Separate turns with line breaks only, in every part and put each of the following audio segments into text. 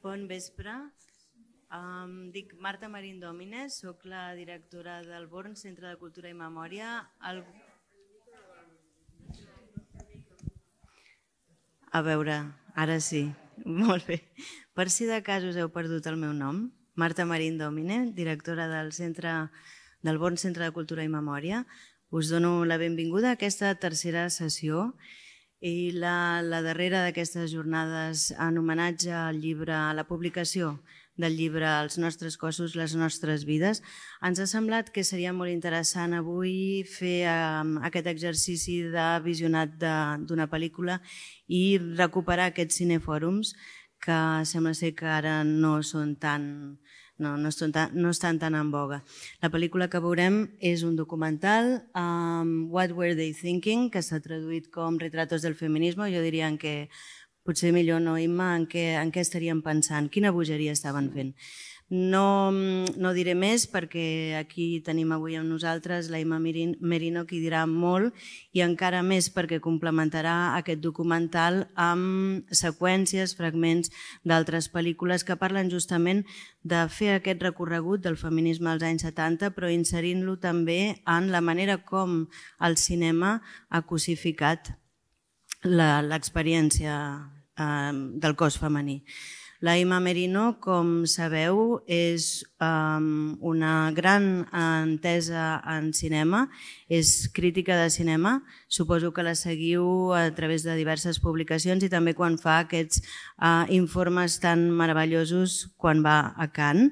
Bon vespre. Dic Marta Marín Dòmines, soc la directora del Born, Centre de Cultura i Memòria. A veure, ara sí, molt bé. Per si de cas us heu perdut el meu nom, Marta Marín Dòmine, directora del Born, Centre de Cultura i Memòria. Us dono la benvinguda a aquesta tercera sessió i la darrera d'aquestes jornades en homenatge al llibre, a la publicació del llibre Els nostres cossos, les nostres vides. Ens ha semblat que seria molt interessant avui fer aquest exercici de visionat d'una pel·lícula i recuperar aquests cinefòrums que sembla ser que ara no estan tan en boga. La pel·lícula que veurem és un documental, What Were They Thinking, que s'ha traduït com Retratos del Feminismo. Jo diria que potser millor no, Imma, en què estaríem pensant, quina bogeria estaven fent. No diré més perquè aquí tenim avui amb nosaltres la Imma Merino, qui dirà molt, i encara més perquè complementarà aquest documental amb seqüències, fragments d'altres pel·lícules que parlen justament de fer aquest recorregut del feminisme als anys 70, però inserint-lo també en la manera com el cinema ha cosificat l'experiència del cos femení. La Imma Merino, com sabeu, és una gran entesa en cinema, és crítica de cinema, suposo que la seguiu a través de diverses publicacions i també quan fa aquests informes tan meravellosos quan va a Cannes.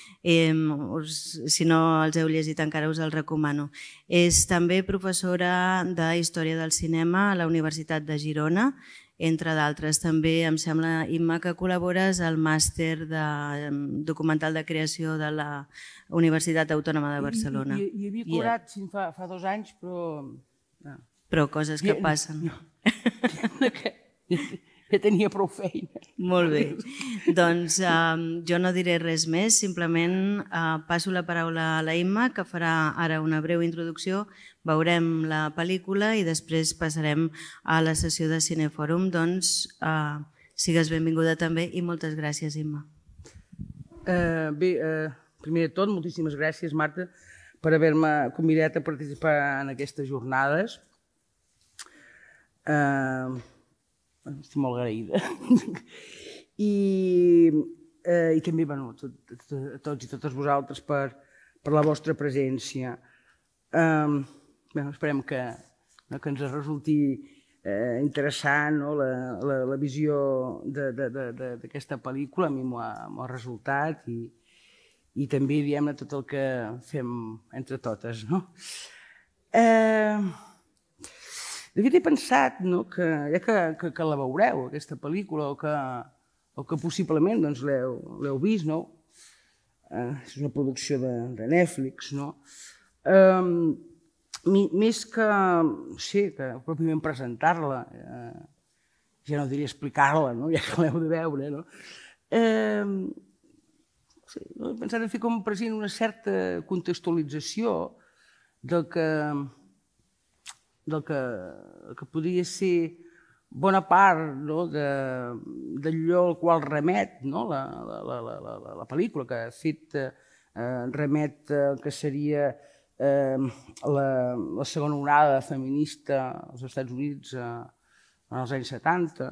Si no els heu llegit encara us els recomano. És també professora de Història del Cinema a la Universitat de Girona, entre d'altres. També em sembla, Imma, que col·labores al màster de documental de creació de la Universitat Autònoma de Barcelona.
Hi havia col·laborat fa 2 anys, però...
Però coses que passen.
Ja tenia prou feina.
Molt bé. Doncs jo no diré res més, simplement passo la paraula a la Imma, que farà ara una breu introducció, veurem la pel·lícula i després passarem a la sessió de Cinefòrum. Doncs sigues benvinguda també i moltes gràcies, Imma.
Bé, primer de tot, moltíssimes gràcies, Marta, per haver-me convidat a participar en aquestes jornades. Estic molt agraïda. I també a tots i totes vosaltres per la vostra presència. Esperem que ens resulti interessant la visió d'aquesta pel·lícula. A mi m'ha resultat i també diem tot el que fem entre totes. De fet, he pensat que la veureu, aquesta pel·lícula, o que possiblement l'heu vist. És una producció de Netflix. Més que pròpiament presentar-la, ja no diria explicar-la, ja que l'heu de veure, he pensat en fer com present una certa contextualització del que podria ser bona part d'allò al qual remet la pel·lícula, que de fet remet al que seria la segona onada feminista als Estats Units en els anys 70,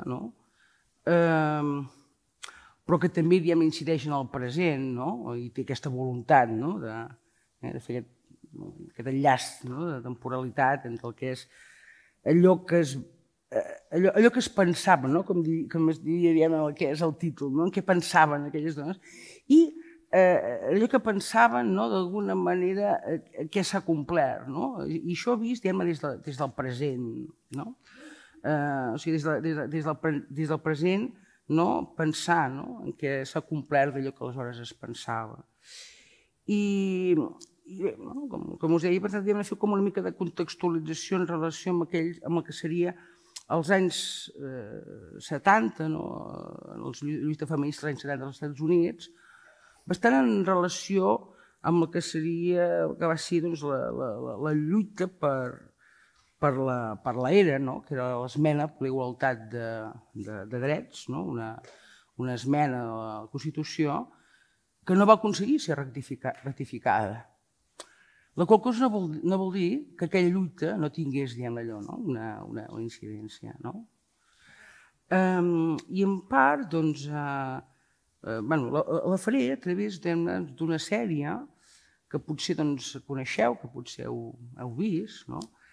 però que també incideix en el present i té aquesta voluntat de fer aquest enllaç de temporalitat entre el que és allò que es pensava, com es diria el que és el títol, en què pensaven aquelles dones, i allò que pensaven d'alguna manera que s'ha complert. I això vist des del present. O sigui, des del present pensar en què s'ha complert d'allò que aleshores es pensava. I com us deia, he pensat de fer com una mica de contextualització en relació amb el que seria els anys 70, els lluites feministes dels anys 70 als Estats Units, bastant en relació amb el que va ser la lluita per l'era, que era l'esmena per la igualtat de drets, una esmena a la Constitució que no va aconseguir ser ratificada. La qual cosa no vol dir que aquella lluita no tingués, diguem allò, una incidència. I en part, doncs, la faré a través d'una sèrie que potser coneixeu, que potser heu vist,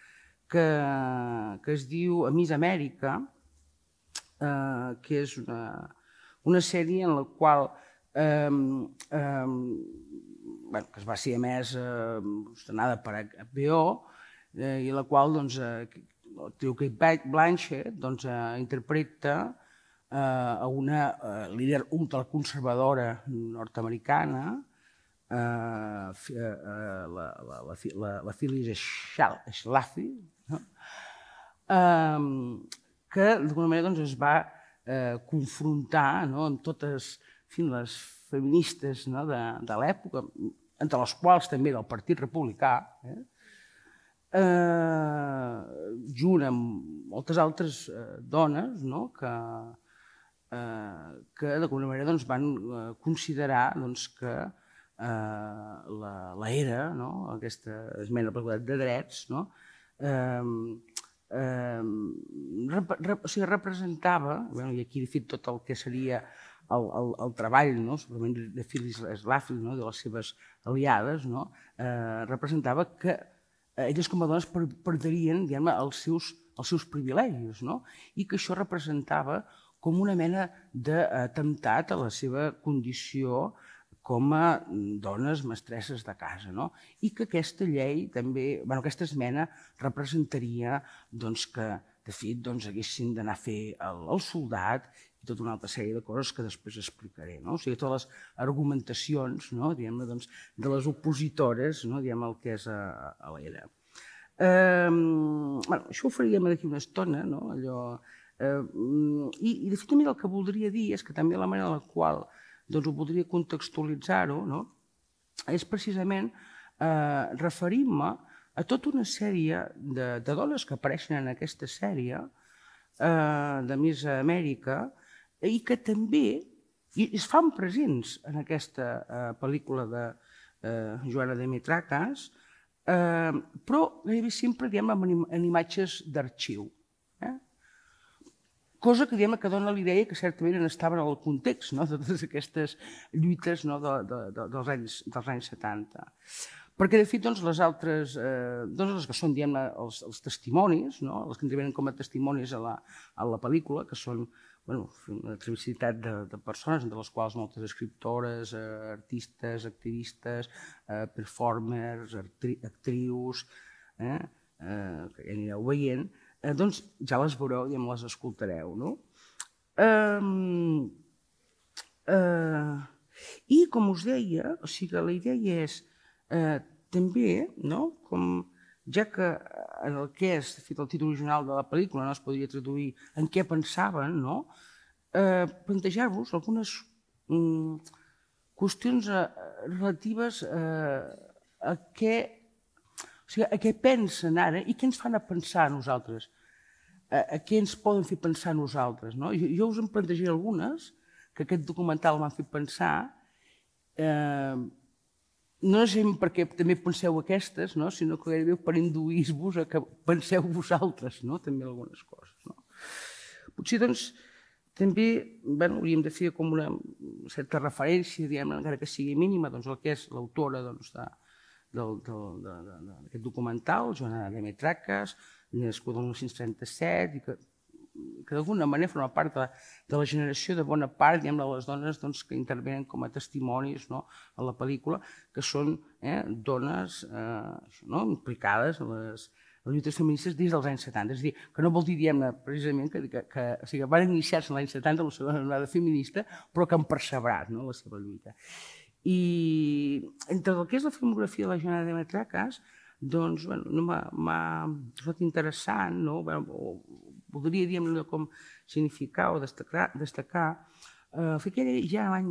que es diu Miss Amèrica, que és una sèrie en la qual que es va ser emesa, estrenada per HBO, i la qual l'actriu Cate Blanchett interpreta a una líder ultraconservadora nord-americana, la Phyllis Schlafly, que d'alguna manera es va confrontar amb totes les feministes de l'època, entre les quals també del Partit Republicà, junt amb moltes altres dones que d'alguna manera van considerar que l'ERA, aquesta esmena per la igualtat de drets, representava, i aquí he fet tot el que seria el treball de Phyllis Schlafly i de les seves aliades, representava que elles com a dones perdrien els seus privilegis i que això representava com una mena d'atemptat a la seva condició com a dones mestresses de casa, i que aquesta llei també, aquesta esmena representaria que, de fet, haguessin d'anar a fer el soldat i tota una altra sèrie de coses que després explicaré. O sigui, totes les argumentacions de les opositores al que és a l'ERA. Això ho faríem d'aquí una estona, i de fet també el que voldria dir és que també la manera en la qual ho voldria contextualitzar-ho és precisament referir-me a tota una sèrie de dones que apareixen en aquesta sèrie de Miss Amèrica i que també es fan presents en aquesta pel·lícula de Joana Dimitrakis, però gairebé sempre en imatges d'arxiu. Cosa que dona l'idea que certament estaven en el context de totes aquestes lluites dels anys 70. Perquè, de fet, les altres, les que són els testimonis, els que intervenen com a testimonis a la pel·lícula, que són una diversitat de persones, entre les quals moltes escriptores, artistes, activistes, performers, actrius, que ja anireu veient, doncs ja les veureu i les escoltareu. I, com us deia, la idea és també, ja que en el que és el títol original de la pel·lícula no es podria traduir en què pensaven, plantejar-vos algunes qüestions relatives a què pensen ara i què ens fan a pensar a nosaltres, a què ens poden fer pensar a nosaltres. Jo us en plantejaré algunes que aquest documental m'han fet pensar, no necessàriament perquè també penseu aquestes, sinó que gairebé per induir-vos a que penseu vosaltres també algunes coses. Potser també hauríem de fer com una certa referència, encara que sigui mínima, al que és l'autora d'aquest documental, Joana Dimitrakis, nascuda el 1937, i que d'alguna manera forma part de la generació de bona part de les dones que intervenen com a testimonis a la pel·lícula, que són dones implicades en les lluites feministes des dels anys 70. És a dir, que no vol dir, precisament, que van iniciar-se l'any 70 la segona onada feminista, però que han perseverat la seva lluita. I entre el que és la filmografia de la Joana Dimitrakis, doncs m'ha resultat interessant, voldria dir com significar o destacar, que ella ja l'any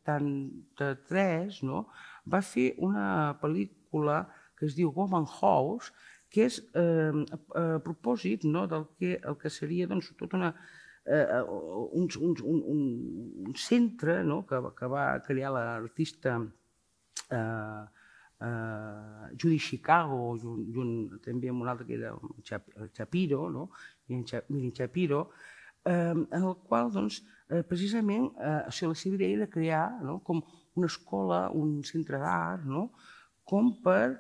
73 va fer una pel·lícula que es diu Woman House, que és a propòsit del que seria tota una un centre que va crear l'artista Judy Chicago, també amb un altre que era Shapiro, Miri Shapiro, en el qual precisament la seva idea era crear com una escola, un centre d'art, com per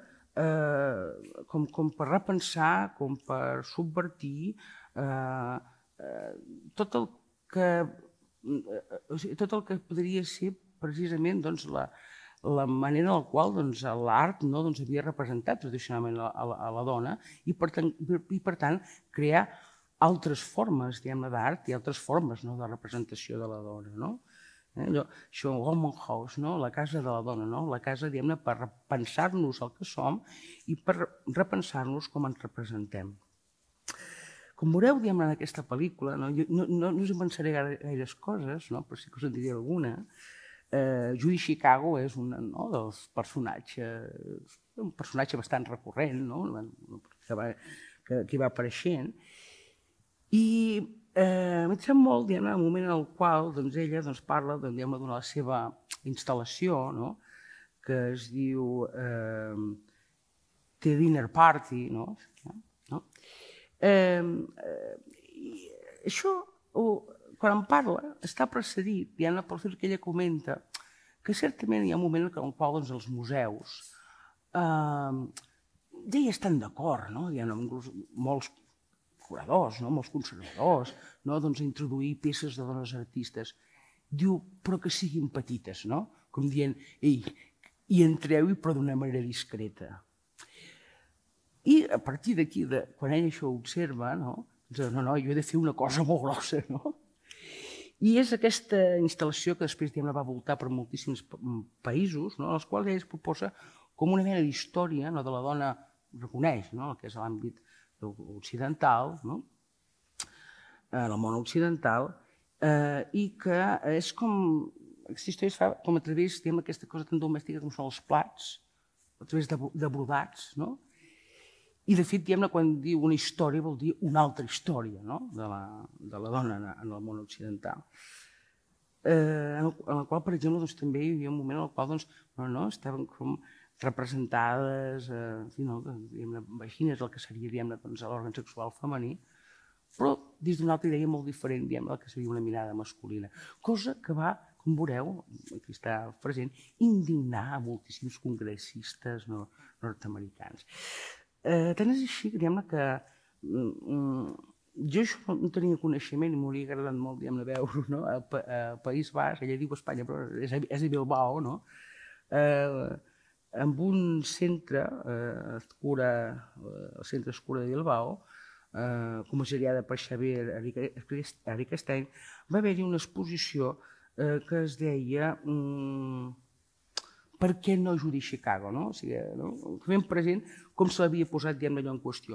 repensar, com per subvertir tot el que podria ser precisament la manera en la qual l'art havia representat tradicionalment a la dona i, per tant, crear altres formes d'art i altres formes de representació de la dona. Això, Woman House, la casa de la dona, la casa per repensar-nos el que som i per repensar-nos com ens representem. Com veureu en aquesta pel·lícula, no us en pensaré gaires coses, però sí que us en diré alguna. Judy Chicago és un dels personatges, un personatge bastant recurrent, que va apareixent, i m'interessa molt el moment en el qual ella parla de la seva instal·lació, que es diu The Dinner Party. Això, quan en parla, està precedit pel fet que ella comenta que certament hi ha un moment en el qual els museus ja hi estan d'acord, hi ha molts curadors, molts conservadors, a introduir peces de dones artistes. Diu, però que siguin petites, com dient, ei, hi entreu-hi però d'una manera discreta. I a partir d'aquí, quan ell això ho observa, no, jo he de fer una cosa molt grossa, I és aquesta instal·lació que després va voltar per moltíssims països, als quals ell es proposa com una mena d'història de la dona, reconeix, el que és l'àmbit occidental, el món occidental, i que és com, aquesta història es fa com a través d'aquesta cosa tan domèstica com són els plats, a través de brodats, i de fet, quan diu una història vol dir una altra història de la dona en el món occidental. En el qual, per exemple, també hi havia un moment en el qual estaven com representades vagines, el que seria l'òrgan sexual femení, però des d'una altra idea molt diferent del que seria una mirada masculina. Cosa que va, com veureu, aquí està present, indignar a moltíssims congressistes nord-americans. Tant és així que jo això no tenia coneixement i m'hauria agradat molt veure-ho al País Basc, ella diu Espanya, però és a Bilbao, amb un centre, el Centre Escura de Bilbao, comissariada per Xavier Arikestein, va haver-hi una exposició que es deia per què no Judy Chicago, o sigui, ben present com se l'havia posat allò en qüestió.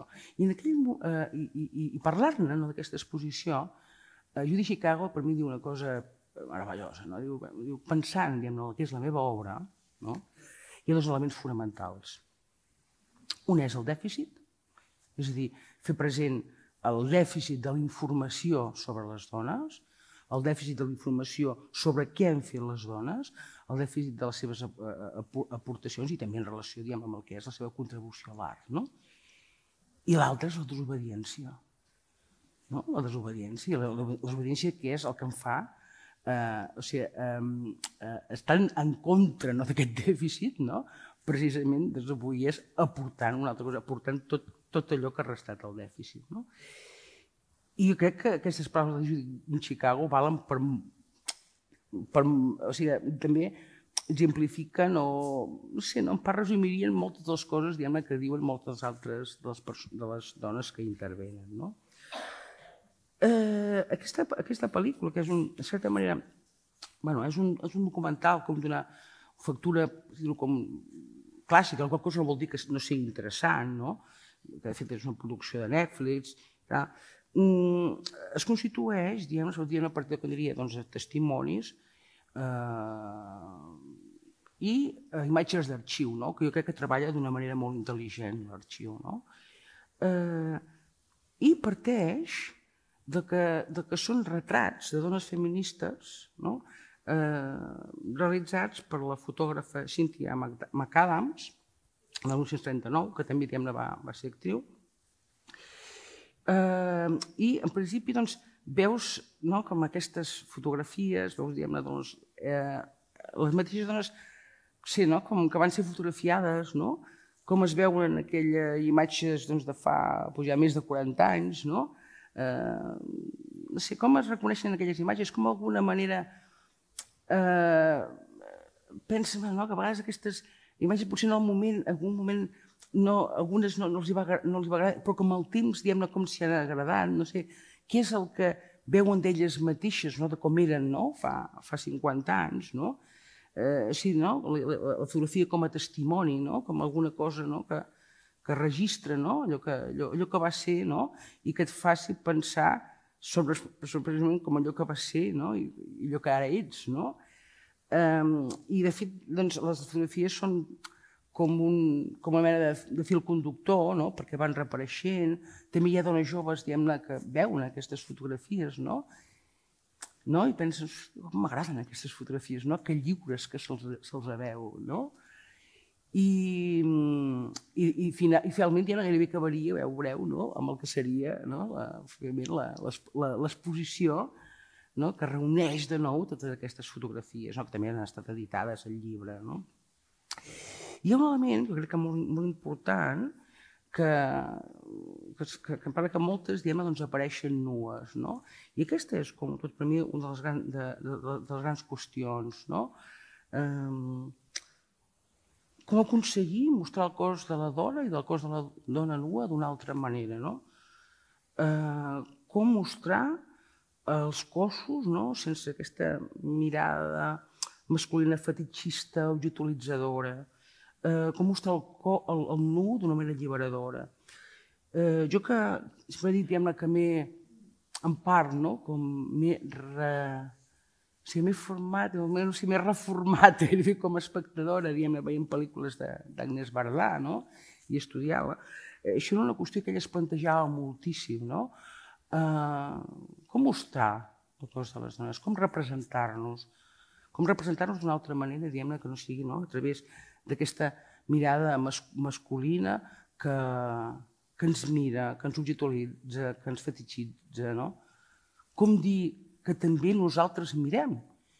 I parlar-ne d'aquesta exposició, Judy Chicago per mi diu una cosa meravellosa, diu, pensant en el que és la meva obra, hi ha dos elements fonamentals. Un és el dèficit, és a dir, fer present el dèficit de la informació sobre les dones, el dèficit de la informació sobre què han fet les dones, el dèficit de les seves aportacions i també en relació amb el que és la seva contribució a l'art. I l'altre és la desobediència. La desobediència que és el que em fa estar en contra d'aquest dèficit, precisament avui és aportant una altra cosa, aportant tot allò que ha restat al dèficit. I jo crec que aquestes paraules de Judy Chicago valen per... O sigui, també exemplifiquen o... No sé, en part resumirien moltes de les coses que diuen moltes altres de les dones que intervenen. Aquesta pel·lícula, que és, de certa manera, és un documental com d'una factura clàssica, la qual cosa no vol dir que no sigui interessant, que de fet és una producció de Netflix, es constitueix, a partir de testimonis i imatges d'arxiu, que jo crec que treballa d'una manera molt intel·ligent l'arxiu. I parteix que són retrats de dones feministes, no? Realitzats per la fotògrafa Cynthia McAdams, de 1939, que també va ser actriu. I, en principi, veus com aquestes fotografies, veus les mateixes dones com que van ser fotografiades, com es veuen en aquelles imatges de fa ja més de 40 anys, no sé, com es reconeixen aquelles imatges, com d'alguna manera pensen que a vegades aquestes imatges potser en algun moment algunes no els va agradar, però com el temps, com s'hi han agradat, no sé, què és el que veuen d'elles mateixes, de com eren fa 50 anys, la fotografia com a testimoni, com alguna cosa que registra allò que va ser i que et faci pensar sobre com allò que va ser i allò que ara ets. I, de fet, les fotografies són com una mena de fil conductor, perquè van reapareixent. També hi ha dones joves que veuen aquestes fotografies i pensen, com m'agraden aquestes fotografies, que lliures que se'ls veu. I finalment gairebé acabaria, veureu, amb el que seria l'exposició que reuneix de nou totes aquestes fotografies, que també han estat editades al llibre. Hi ha un element, jo crec que molt important, que em parla que moltes apareixen nues. I aquesta és, com tot per mi, una de les grans qüestions. Com aconseguir mostrar el cos de la dona i del cos de la dona nua d'una altra manera. Com mostrar els cossos sense aquesta mirada masculina fetitxista, objectualitzadora. Com mostrar el nu d'una manera alliberadora. Jo que sempre he dit que en part m'he format, m'he reformat com a espectadora, veient pel·lícules d'Agnès Varda i estudiar-la. Això era una qüestió que ella es plantejava moltíssim. Com mostrar el cos de les dones? Com representar-nos? Com representar-nos d'una altra manera, que no sigui a través d'aquesta mirada masculina que ens mira, que ens objectualitza, que ens fetitxitza. Com dir que també nosaltres mirem.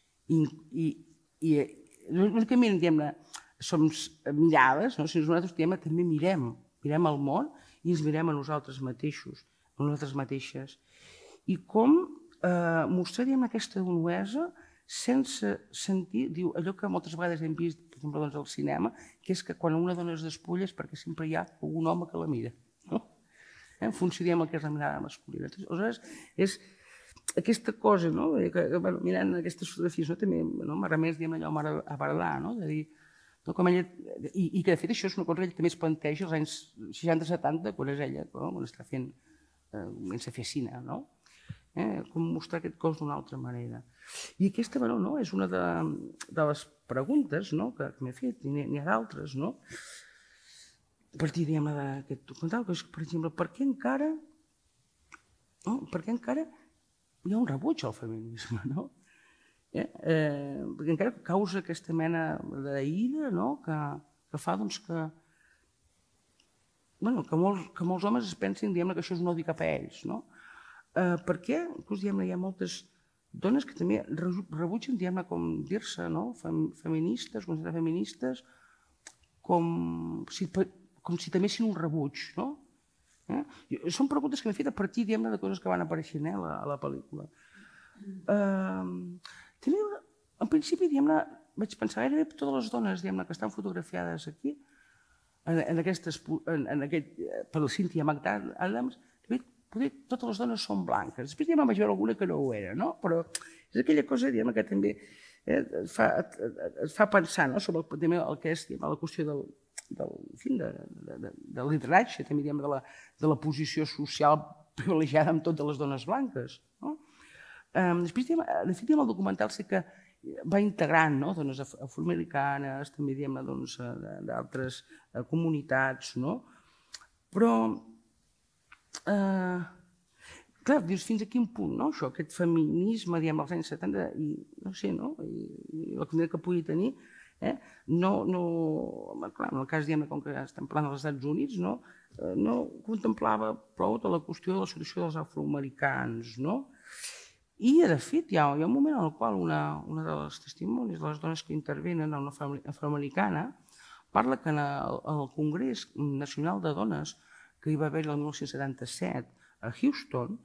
I no únicament som mirades, sinó nosaltres també mirem el món i ens mirem a nosaltres mateixos, a nosaltres mateixes. I com mostrar aquesta nuesa sense sentir, diu, allò que moltes vegades hem vist, per exemple, al cinema, que és que quan una dona es despulla és perquè sempre hi ha algun home que la mira. En funció del que és la mirada masculina. Aleshores, és aquesta cosa, mirant aquestes fotografies, també m'ha remès allò a Bardà, de dir, i que de fet això és una cosa que ell també es planteja als anys 60-70, quan és ella, quan està fent, comença a fer cine, com mostrar aquest cos d'una altra manera. I aquesta és una de les preguntes que m'he fet, i n'hi ha d'altres, a partir d'aquest documental, que és, per exemple, per què encara hi ha un rebuig al feminisme, perquè encara causa aquesta mena d'ira que fa que molts homes es pensin que això és un odi cap a ells. Per què? Hi ha moltes dones que també rebutgen com dir-se feministes, considerar feministes, com si temessin un rebuig. Són preguntes que m'he fet a partir de coses que van apareixent a la pel·lícula. En principi, vaig pensar gairebé totes les dones que estan fotografiades aquí, per la Cynthia McAdams, totes les dones són blanques. Després vaig veure alguna que no ho era, però és aquella cosa que també et fa pensar sobre el que és la qüestió del lideratge, també de la posició social privilegiada amb totes les dones blanques. Després, de fet, el documental sí que va integrant dones afroamericanes, també d'altres comunitats, però clar, dius fins a quin punt, no? Això, aquest feminisme, diguem, als anys 70, i no sé, no? I la comunitat que pugui tenir, no, clar, en el cas, diguem, com que estem parlant dels Estats Units, no contemplava prou de la qüestió de la situació dels afroamericans, no? I, de fet, hi ha un moment en el qual una de les testimonis de les dones que intervenen, una afroamericana, parla que en el Congrés Nacional de Dones que hi va haver el 1977 a Houston,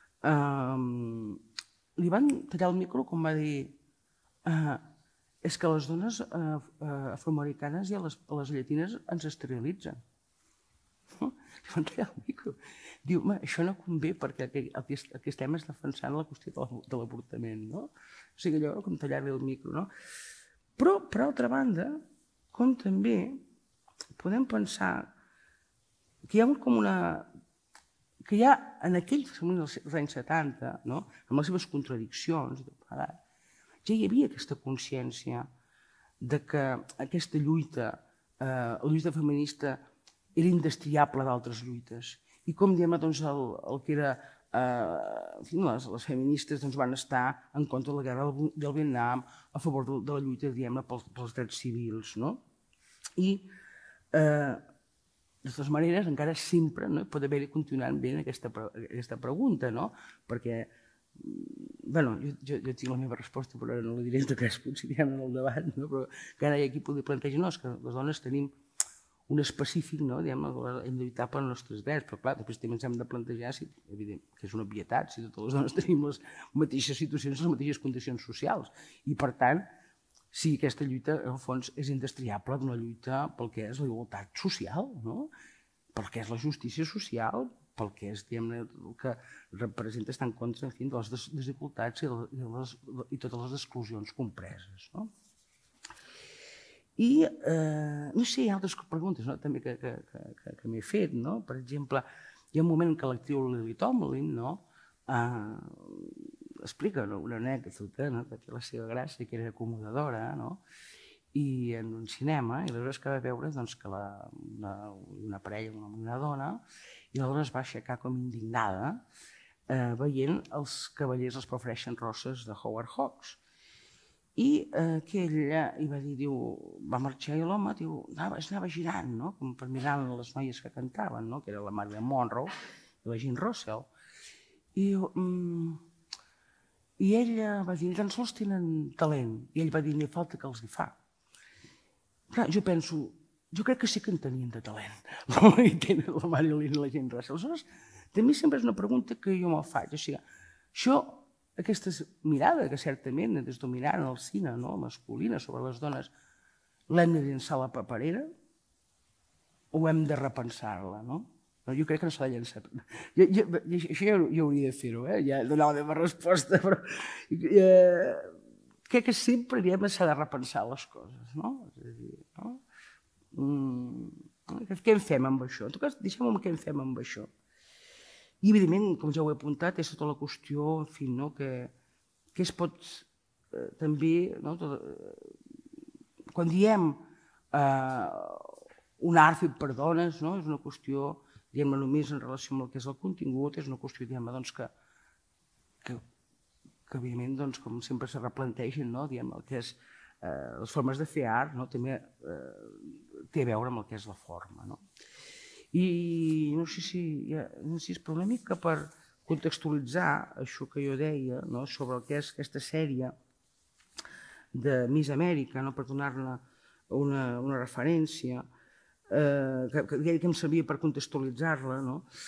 li van tallar el micro quan va dir és que les dones afroamericanes i les llatines ens esterilitzen. Li van tallar el micro. Diu, això no convé perquè el que estem és defensant la qüestió de l'avortament, no? O sigui, allò com tallar-li el micro, no? Però, per altra banda, com també podem pensar que hi ha com una... que hi ha en aquells anys 70, amb les seves contradiccions, ja hi havia aquesta consciència de que aquesta lluita, la lluita feminista, era indestriable d'altres lluites. I com diem, el que era... les feministes van estar en contra de la guerra del Vietnam, a favor de la lluita, diguem-ne, pels drets civils. I de totes maneres, encara sempre pot haver-hi continuant bé aquesta pregunta, perquè, bé, jo tinc la meva resposta, però no la diré en tot cas, potser direm en el debat, però encara hi ha qui pugui plantejar, no, és que les dones tenim un específic, hem de lluitar pels nostres drets, però clar, després també ens hem de plantejar, que és una obvietat, si totes les dones tenim les mateixes situacions, les mateixes condicions socials, i per tant, sí, aquesta lluita, en el fons, és indestriable d'una lluita pel que és la igualtat social, pel que és la justícia social, pel que és, diguem-ne, el que representa estar en contra, de les desigualtats i totes les exclusions compreses. I, no sé, hi ha altres preguntes també que m'he fet. Per exemple, hi ha un moment en què l'actriu Lily Tomlin explica una anècdota que té la seva gràcia, que era acomodadora, i en un cinema, i aleshores que va veure que una parella, una dona, i la dona es va aixecar com indignada veient els cavallers els prefereixen roses de Howard Hawks. I ella va marxar i l'home es anava girant, com per mirar les noies que cantaven, que era la Marilyn Monroe i la Jean Russell. I ella va dir, ni tan sols tenen talent. I ell va dir, ni falta que els hi fa. Clar, jo penso, jo crec que sí que en tenien de talent. I tenen la Marilyn i la Jean Russell. Aleshores, també sempre és una pregunta que jo me'l faig. O sigui, això, aquesta mirada que certament és dominant en el cine masculina sobre les dones, l'hem de llançar a la paperera o hem de repensar-la, jo crec que no s'ha de llançar. Això jo hauria de fer-ho, ja donar la meva resposta, però crec que sempre s'ha de repensar les coses, què en fem amb això? En tot cas, deixem-ho què en fem amb això. I, evidentment, com ja ho he apuntat, és tota la qüestió, en fi, que es pot també, quan diem un art fet per dones, és una qüestió, diguem-ne, només en relació amb el que és el contingut, és una qüestió, diguem-ne, que evidentment, com sempre se replanteixen, diguem-ne, el que és les formes de fer art, també té a veure amb el que és la forma. I no sé si és per una mica per contextualitzar això que jo deia sobre el que és aquesta sèrie de Miss Amèrica, per donar-ne una referència, que em servia per contextualitzar-la.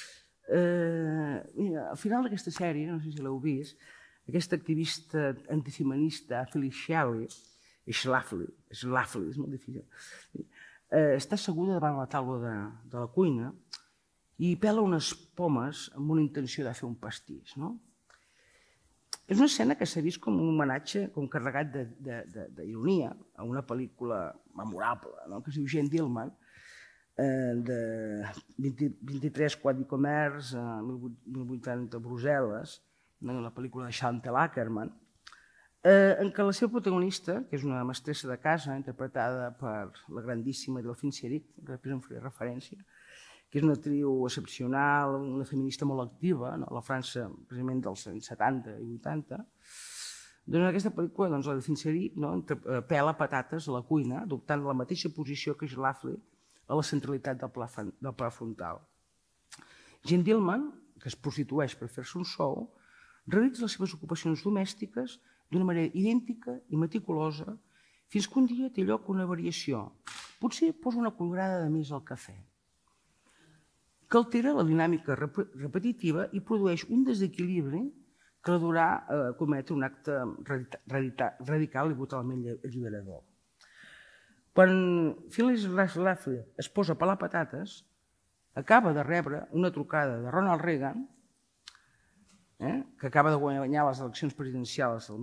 Al final d'aquesta sèrie, no sé si l'heu vist, aquesta activista antifeminista, Phyllis Schlafly, és molt difícil, està asseguda davant la taula de la cuina i pela unes pomes amb una intenció de fer un pastís. És una escena que s'ha vist com un homenatge, com carregat d'ironia a una pel·lícula memorable que es diu Jeanne Dielman, de 23 Quai du Commerce, 1080 Brussel·les, una pel·lícula de Chantal Akerman, en què la seva protagonista, que és una mestressa de casa, interpretada per la grandíssima Delphine Seyrig, que després en faré referència, que és una actriu excepcional, una feminista molt activa, la França precisament dels anys 70 i 80. Doncs en aquesta pel·lícula la de Finchery pela patates a la cuina, adoptant la mateixa posició que Schlafly a la centralitat del pla frontal. Jeanne Dielman, que es prostitueix per fer-se un sou, realitza les seves ocupacions domèstiques d'una manera idèntica i meticulosa fins que un dia té lloc una variació. Potser posa una cullerada de més al cafè, que altera la dinàmica repetitiva i produeix un desequilibri que la durà a cometre un acte radical i brutalment alliberador. Quan Phyllis Schlafly es posa a pelar patates, acaba de rebre una trucada de Ronald Reagan, que acaba de guanyar les eleccions presidencials el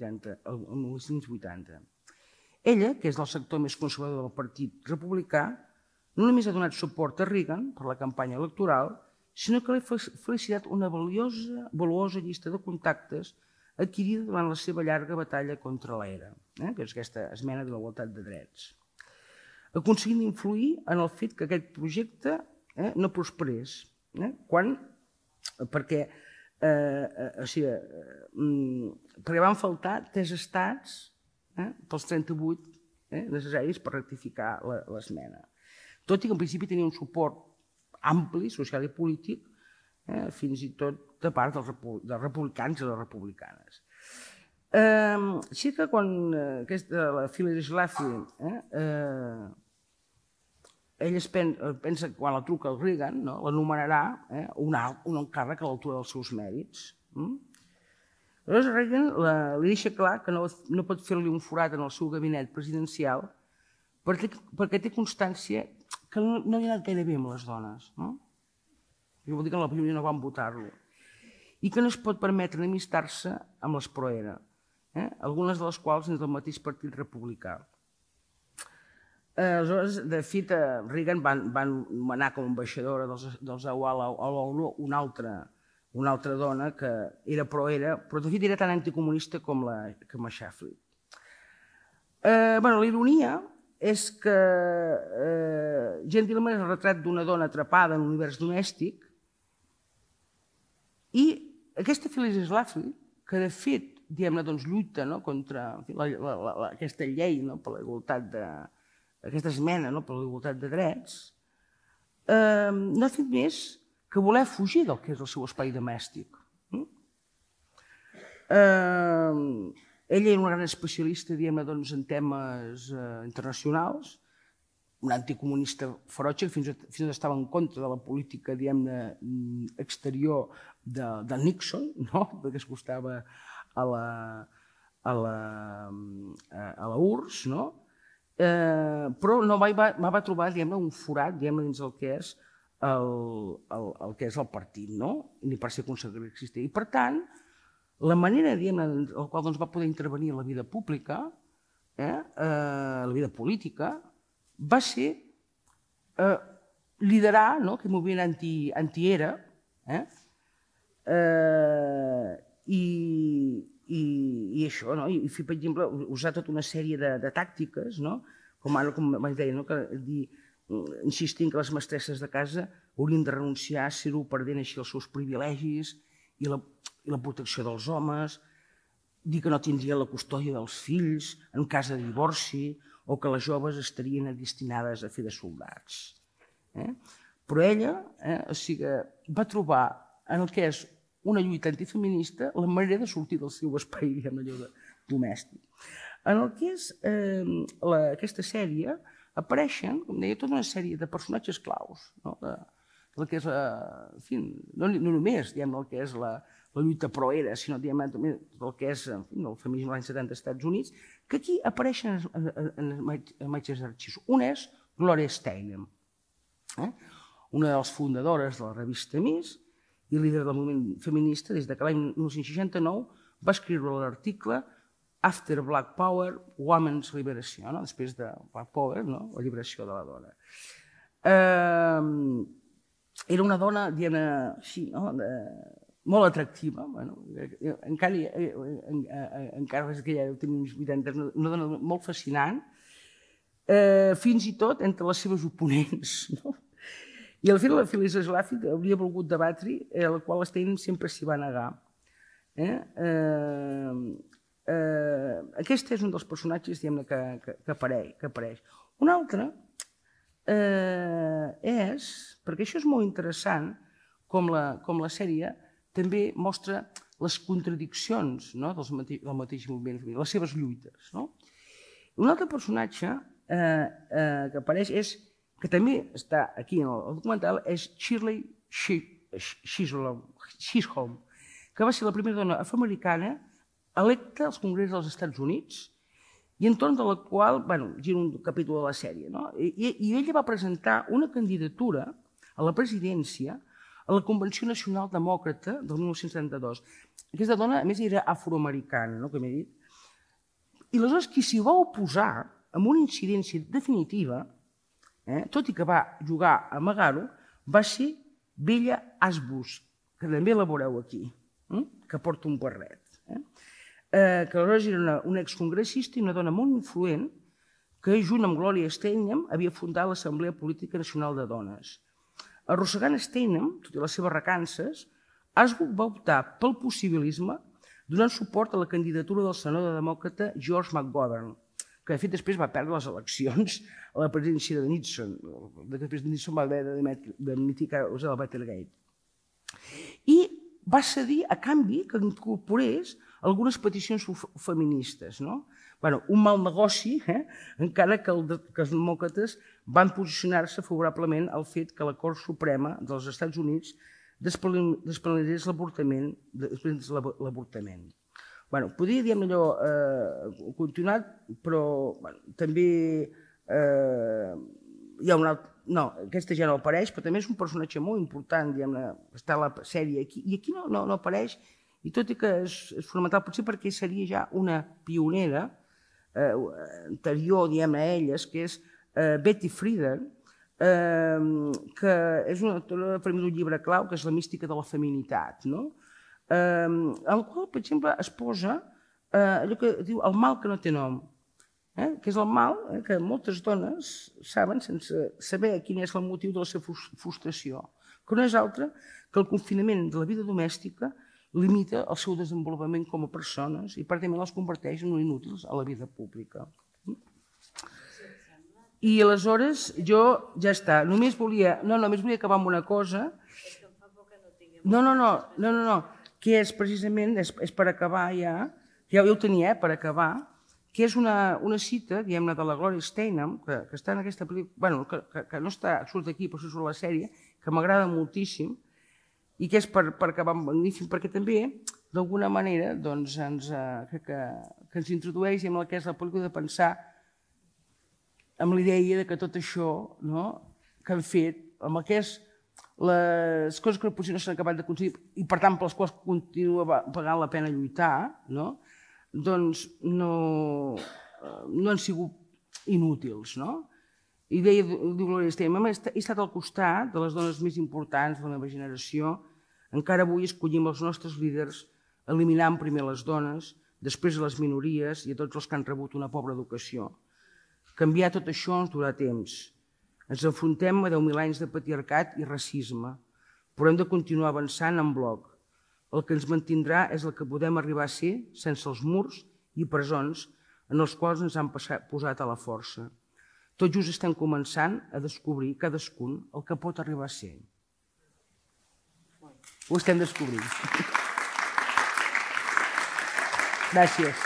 1980. Ella, que és del sector més conservador del Partit Republicà, no només ha donat suport a Reagan per la campanya electoral, sinó que li ha felicitat una valuosa llista de contactes adquirida durant la seva llarga batalla contra l'ERA, que és aquesta esmena de la igualtat de drets, aconseguint influir en el fet que aquest projecte no prosperés, perquè van faltar 3 estats dels 38 necessaris per rectificar l'esmena. Tot i que en principi tenia un suport ampli, social i polític, fins i tot de part dels republicans i les republicanes. Així que quan la Phyllis Schlafly ell pensa que quan la truca el Reagan l'anomenarà un encàrrec a l'altura dels seus mèrits. Aleshores Reagan li deixa clar que no pot fer-li un forat en el seu gabinet presidencial perquè té constància que no li ha anat gaire bé amb les dones. Vol dir que en la majoria no van votar-lo. I que no es pot permetre enemistar-se amb les pro-ERA, algunes de les quals dins del mateix partit republicà. Aleshores, de fet, Reagan va nomenar com a ambaixadora dels AUA a l'ONU una altra dona que era pro-ERA, però de fet era tan anticomunista com la Schlafly. La ironia és que Jeanne Dielman és el retrat d'una dona atrapada en un univers domèstic i aquesta Phyllis Schlafly, que de fet lluita contra aquesta llei per la igualtat aquesta esmena per la igualtat de drets, no ha fet més que voler fugir del que és el seu espai domèstic. Ella era una gran especialista en temes internacionals, una anticomunista ferotge que fins i tot estava en contra de la política exterior de Nixon, perquè es costava a la URSS, però no va trobar un forat dins el que és el partit, ni per ser congressista. I per tant, la manera en la qual va poder intervenir en la vida pública, la vida política, va ser liderar aquest moviment anti-ERA i això, i fer, per exemple, usar tota una sèrie de tàctiques, com ara, com vaig dir, insistint que les mestresses de casa haurien de renunciar a ser-ho perdent així els seus privilegis i la protecció dels homes, dir que no tindrien la custòdia dels fills en cas de divorci o que les joves estarien destinades a fer de soldats. Però ella va trobar en el que és una lluita antifeminista la manera de sortir del seu espai domèstic. En el que és aquesta sèrie apareixen, com deia, tota una sèrie de personatges claus, no només el que és la lluita pro-ERA, sinó també el que és el feminisme dels anys 70 als Estats Units, que aquí apareixen en imatges d'arxius. Una és Gloria Steinem, una de les fundadores de la revista Ms i líder del moviment feminista des que l'any 1969 va escriure l'article After Black Power, Women's Liberation, després de Black Power, la lliberació de la dona. Era una dona, molt atractiva, encara és que ja deu tenir uns 80, una dona molt fascinant, fins i tot entre les seves oponents. I al final, la Phyllis Schlafly hauria volgut debatre, el qual Steinem sempre s'hi va negar. Aquest és un dels personatges que apareix. Un altre és, perquè això és molt interessant, com la sèrie també mostra les contradiccions del mateix moviment femení, les seves lluites. Un altre personatge que apareix que també està aquí en el documental, és Shirley Chisholm, que va ser la primera dona afroamericana electa als Congressos dels Estats Units i entorn de la qual, gira un capítol de la sèrie, i ella va presentar una candidatura a la presidència a la Convenció Nacional Demòcrata del 1972. Aquesta dona, a més, era afroamericana, com he dit, i aleshores qui s'hi va oposar amb una incidència definitiva, tot i que va jugar a amagar-ho, va ser Bella Asbus, que també la veureu aquí, que porta un barret. Que aleshores era una excongressista i una dona molt influent que, junt amb Gloria Steinem, havia fundat l'Assemblea Política Nacional de Dones. Arrossegant Steinem, tot i les seves recances, Asbus va optar pel possibilisme, donant suport a la candidatura del senador demòcrata George McGovern, que de fet després va perdre les eleccions a la presidència de Nixon. Després de Nixon va haver d'admitir que usava el Watergate. I va cedir a canvi que incorporés algunes peticions feministes. Un mal negoci, encara que els demòcrates van posicionar-se favorablement al fet que la Cort Suprema dels Estats Units despenalitzés l'avortament. Podria dir allò continuat, però també hi ha un altre... No, aquesta ja no apareix, però també és un personatge molt important, està a la sèrie aquí, i aquí no apareix, i tot i que és fonamental, potser perquè seria ja una pionera anterior a elles, que és Betty Friedan, que és una autora per mi d'un llibre clau, que és La mística de la feminitat, en el qual, per exemple, es posa allò que diu el mal que no té nom, que és el mal que moltes dones saben sense saber quin és el motiu de la seva frustració, que no és altre que el confinament de la vida domèstica limita el seu desenvolupament com a persones i pràcticament les converteix en inútils a la vida pública. I aleshores jo ja està, només volia acabar amb una cosa. No, que és precisament, és per acabar ja ho tenia per acabar, que és una cita, diguem-ne, de la Gloria Steinem, que està en aquesta pel·lícula, que no surt aquí, però surt a la sèrie, que m'agrada moltíssim, i que és per acabar magnífic, perquè també, d'alguna manera, que ens introdueix en el que és la pel·lícula de pensar amb la idea que tot això que han fet, amb el que és les coses que potser no s'han acabat d'aconseguir i, per tant, per les quals continua pagant la pena lluitar, doncs no han sigut inútils. I deia Gloria Steinem, he estat al costat de les dones més importants de la meva generació, encara avui escollim els nostres líders, eliminant primer les dones, després les minories i a tots els que han rebut una pobra educació. Canviar tot això ens durarà temps. Ens enfrontem a 10.000 anys de patriarcat i racisme, però hem de continuar avançant en bloc. El que ens mantindrà és el que podem arribar a ser sense els murs i presons en els quals ens han posat a la força. Tot just estem començant a descobrir cadascun el que pot arribar a ser. Ho estem descobrint. Gracias.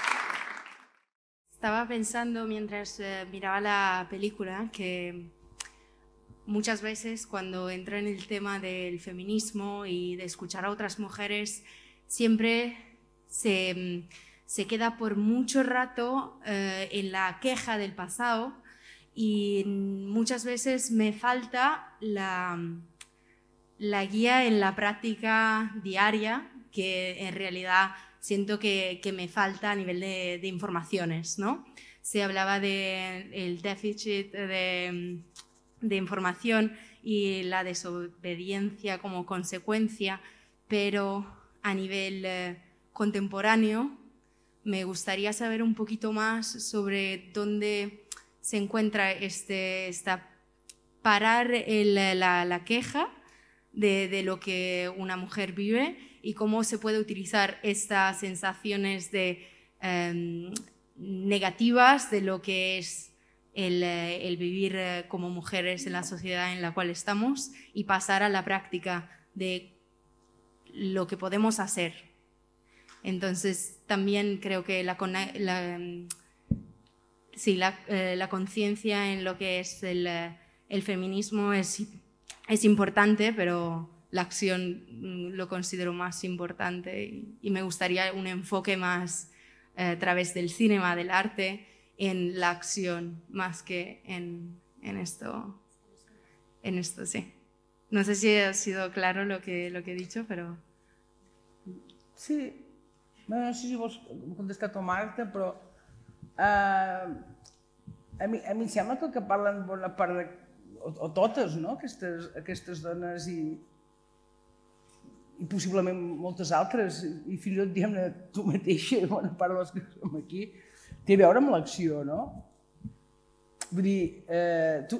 Estaba pensando mientras miraba la película que muchas veces cuando entro en el tema del feminismo y de escuchar a otras mujeres, siempre se queda por mucho rato en la queja del pasado y muchas veces me falta la guía en la práctica diaria, que en realidad siento que me falta a nivel de informaciones, ¿no? Se hablaba del déficit de información y la desobediencia como consecuencia, pero a nivel contemporáneo me gustaría saber un poquito más sobre dónde se encuentra esta parar la queja de lo que una mujer vive y cómo se puede utilizar estas sensaciones negativas de lo que es el vivir como mujeres en la sociedad en la cual estamos y pasar a la práctica de lo que podemos hacer. Entonces también creo que la conciencia en lo que es el feminismo es importante, pero la acción lo considero más importante y me gustaría un enfoque más a través del cinema, del arte, en la acción más que en esto. En esto, sí. No sé si ha sido claro lo que he dicho, però...
Sí, no sé si vols contestar tu, Marta, però a mi em sembla que el que parlen bona part de... o totes, no?, aquestes dones i possiblement moltes altres, i fins i tot, diguem-ne, tu mateixa i bona part de les que som aquí, té a veure amb l'acció, no? Vull dir, tu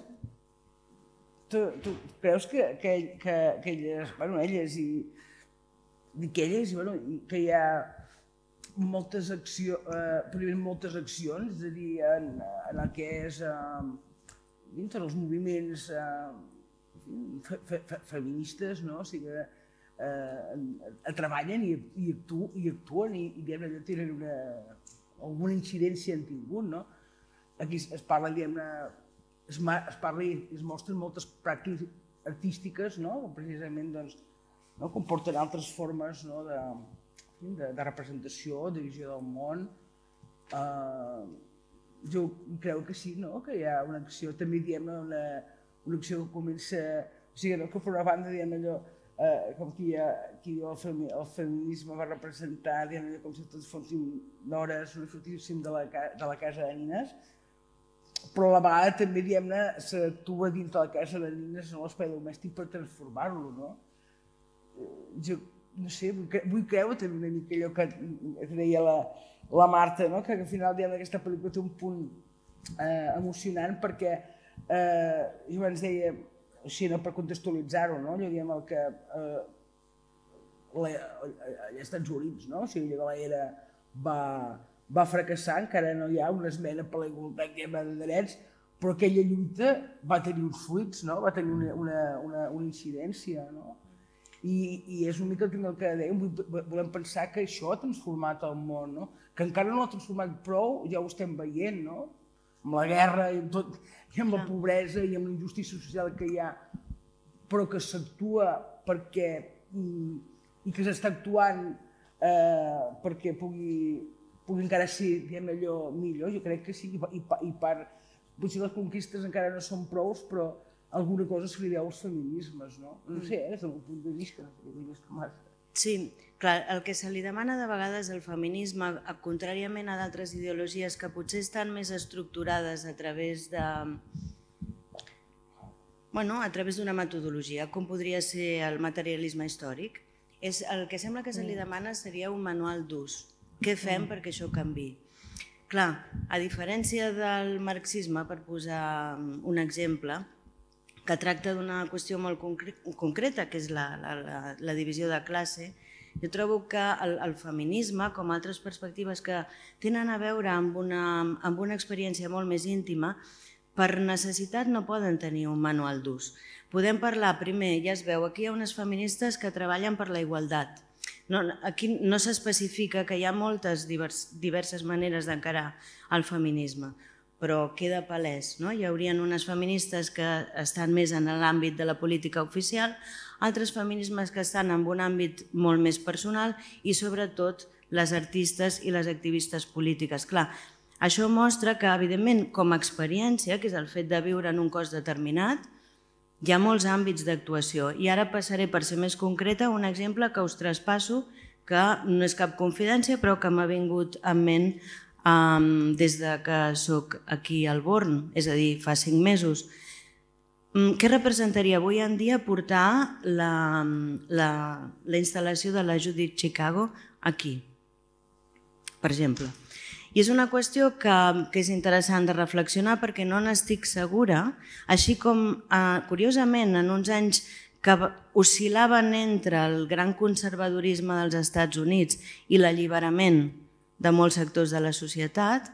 creus que elles, bueno, elles i dic elles, que hi ha moltes accions, és a dir, en el que és dintre els moviments feministes, no? O sigui, treballen i actuen i tenen alguna incidència han tingut, no? Aquí es parla, diguem-ne, es mostren moltes pràctiques artístiques, no? Precisament, doncs, comporten altres formes de representació, de visió del món. Jo crec que sí, que hi ha una acció, també diem una acció que comença, o sigui, que per una banda diem allò, com qui el feminisme va representar, diem allò com si tots fóssim d'hores, sortíssim de la casa de nines, però a la vegada també, diem-ne, s'actua dins de la casa de nines en l'espai domèstic per transformar-lo, no? Jo, no sé, vull creure també una mica allò que deia la Marta, que al final aquesta pel·lícula té un punt emocionant perquè jo abans deia, així per contextualitzar-ho, allò diem el que als Estats Units, o sigui, allò que l'era va fracassar, encara no hi ha una esmena per la igualtat de drets, però aquella lluita va tenir uns fruits, va tenir una incidència, i és una mica el que dèiem, volem pensar que això ha transformat el món, que encara no l'ha transformat prou, ja ho estem veient, amb la guerra i amb la pobresa i amb la injustícia social que hi ha, però que s'actua i que s'està actuant perquè pugui encara ser, diguem allò, millor, jo crec que sí, i potser les conquistes encara no són prous, però alguna cosa se li deu als feminismes, no? No sé, des del meu punt de vista.
Sí, clar, el que se li demana de vegades al feminisme, contràriament a d'altres ideologies que potser estan més estructurades a través d'una metodologia, com podria ser el materialisme històric, el que sembla que se li demana seria un manual d'ús. Què fem perquè això canviï? Clar, a diferència del marxisme, per posar un exemple, que tracta d'una qüestió molt concreta, que és la divisió de classe, jo trobo que el feminisme, com altres perspectives que tenen a veure amb una experiència molt més íntima, per necessitat no poden tenir un manual d'ús. Podem parlar, primer, ja es veu, aquí hi ha unes feministes que treballen per la igualtat. Aquí no s'especifica que hi ha moltes diverses maneres d'encarar el feminisme, però queda palès. Hi haurien unes feministes que estan més en l'àmbit de la política oficial, altres feminismes que estan en un àmbit molt més personal i sobretot les artistes i les activistes polítiques. Clar, això mostra que, evidentment, com a experiència, que és el fet de viure en un cos determinat, hi ha molts àmbits d'actuació. I ara passaré, per ser més concreta, un exemple que us traspasso, que no és cap confidència, però que m'ha vingut en ment des que soc aquí al Born, és a dir, fa 5 mesos. Què representaria avui en dia portar la instal·lació de la Judith Chicago aquí, per exemple? I és una qüestió que és interessant de reflexionar perquè no n'estic segura, així com, curiosament, en uns anys que oscil·laven entre el gran conservadorisme dels Estats Units i l'alliberament de molts sectors de la societat,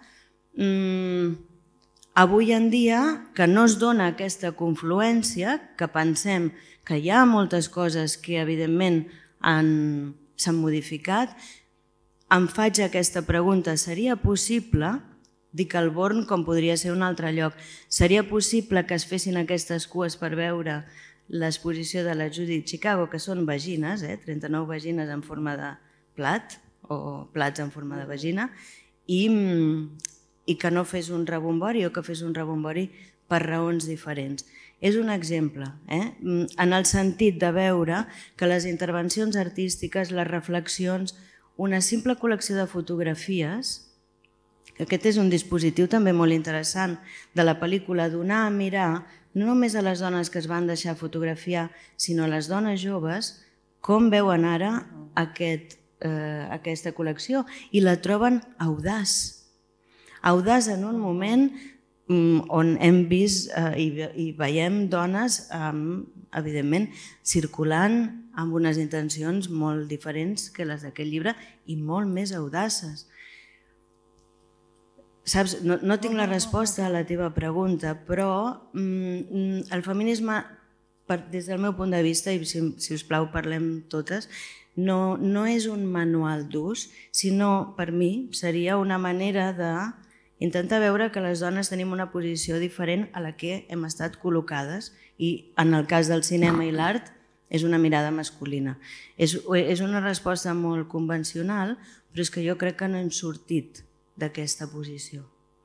avui en dia que no es dona aquesta confluència, que pensem que hi ha moltes coses que evidentment s'han modificat, em faig aquesta pregunta: seria possible, dic el Born com podria ser un altre lloc, seria possible que es fessin aquestes cues per veure l'exposició de la Judith Chicago, que són vagines, 39 vagines en forma de plat o plats en forma de vagina, i que no fes un rebombori o que fes un rebombori per raons diferents. És un exemple, en el sentit de veure que les intervencions artístiques, les reflexions, una simple col·lecció de fotografies, que aquest és un dispositiu també molt interessant de la pel·lícula, donar a mirar no només a les dones que es van deixar fotografiar, sinó a les dones joves, com veuen ara aquesta col·lecció, i la troben audaç. Audaç en un moment on hem vist i veiem dones, evidentment, circulant amb unes intencions molt diferents que les d'aquest llibre i molt més audaces. Saps, no tinc la resposta a la teva pregunta, però el feminisme, des del meu punt de vista, i si us plau parlem totes, no és un manual d'ús, sinó, per mi, seria una manera d'intentar veure que les dones tenim una posició diferent a la que hem estat col·locades, i en el cas del cinema i l'art és una mirada masculina. És una resposta molt convencional, però és que jo crec que no hem sortit d'aquesta posició.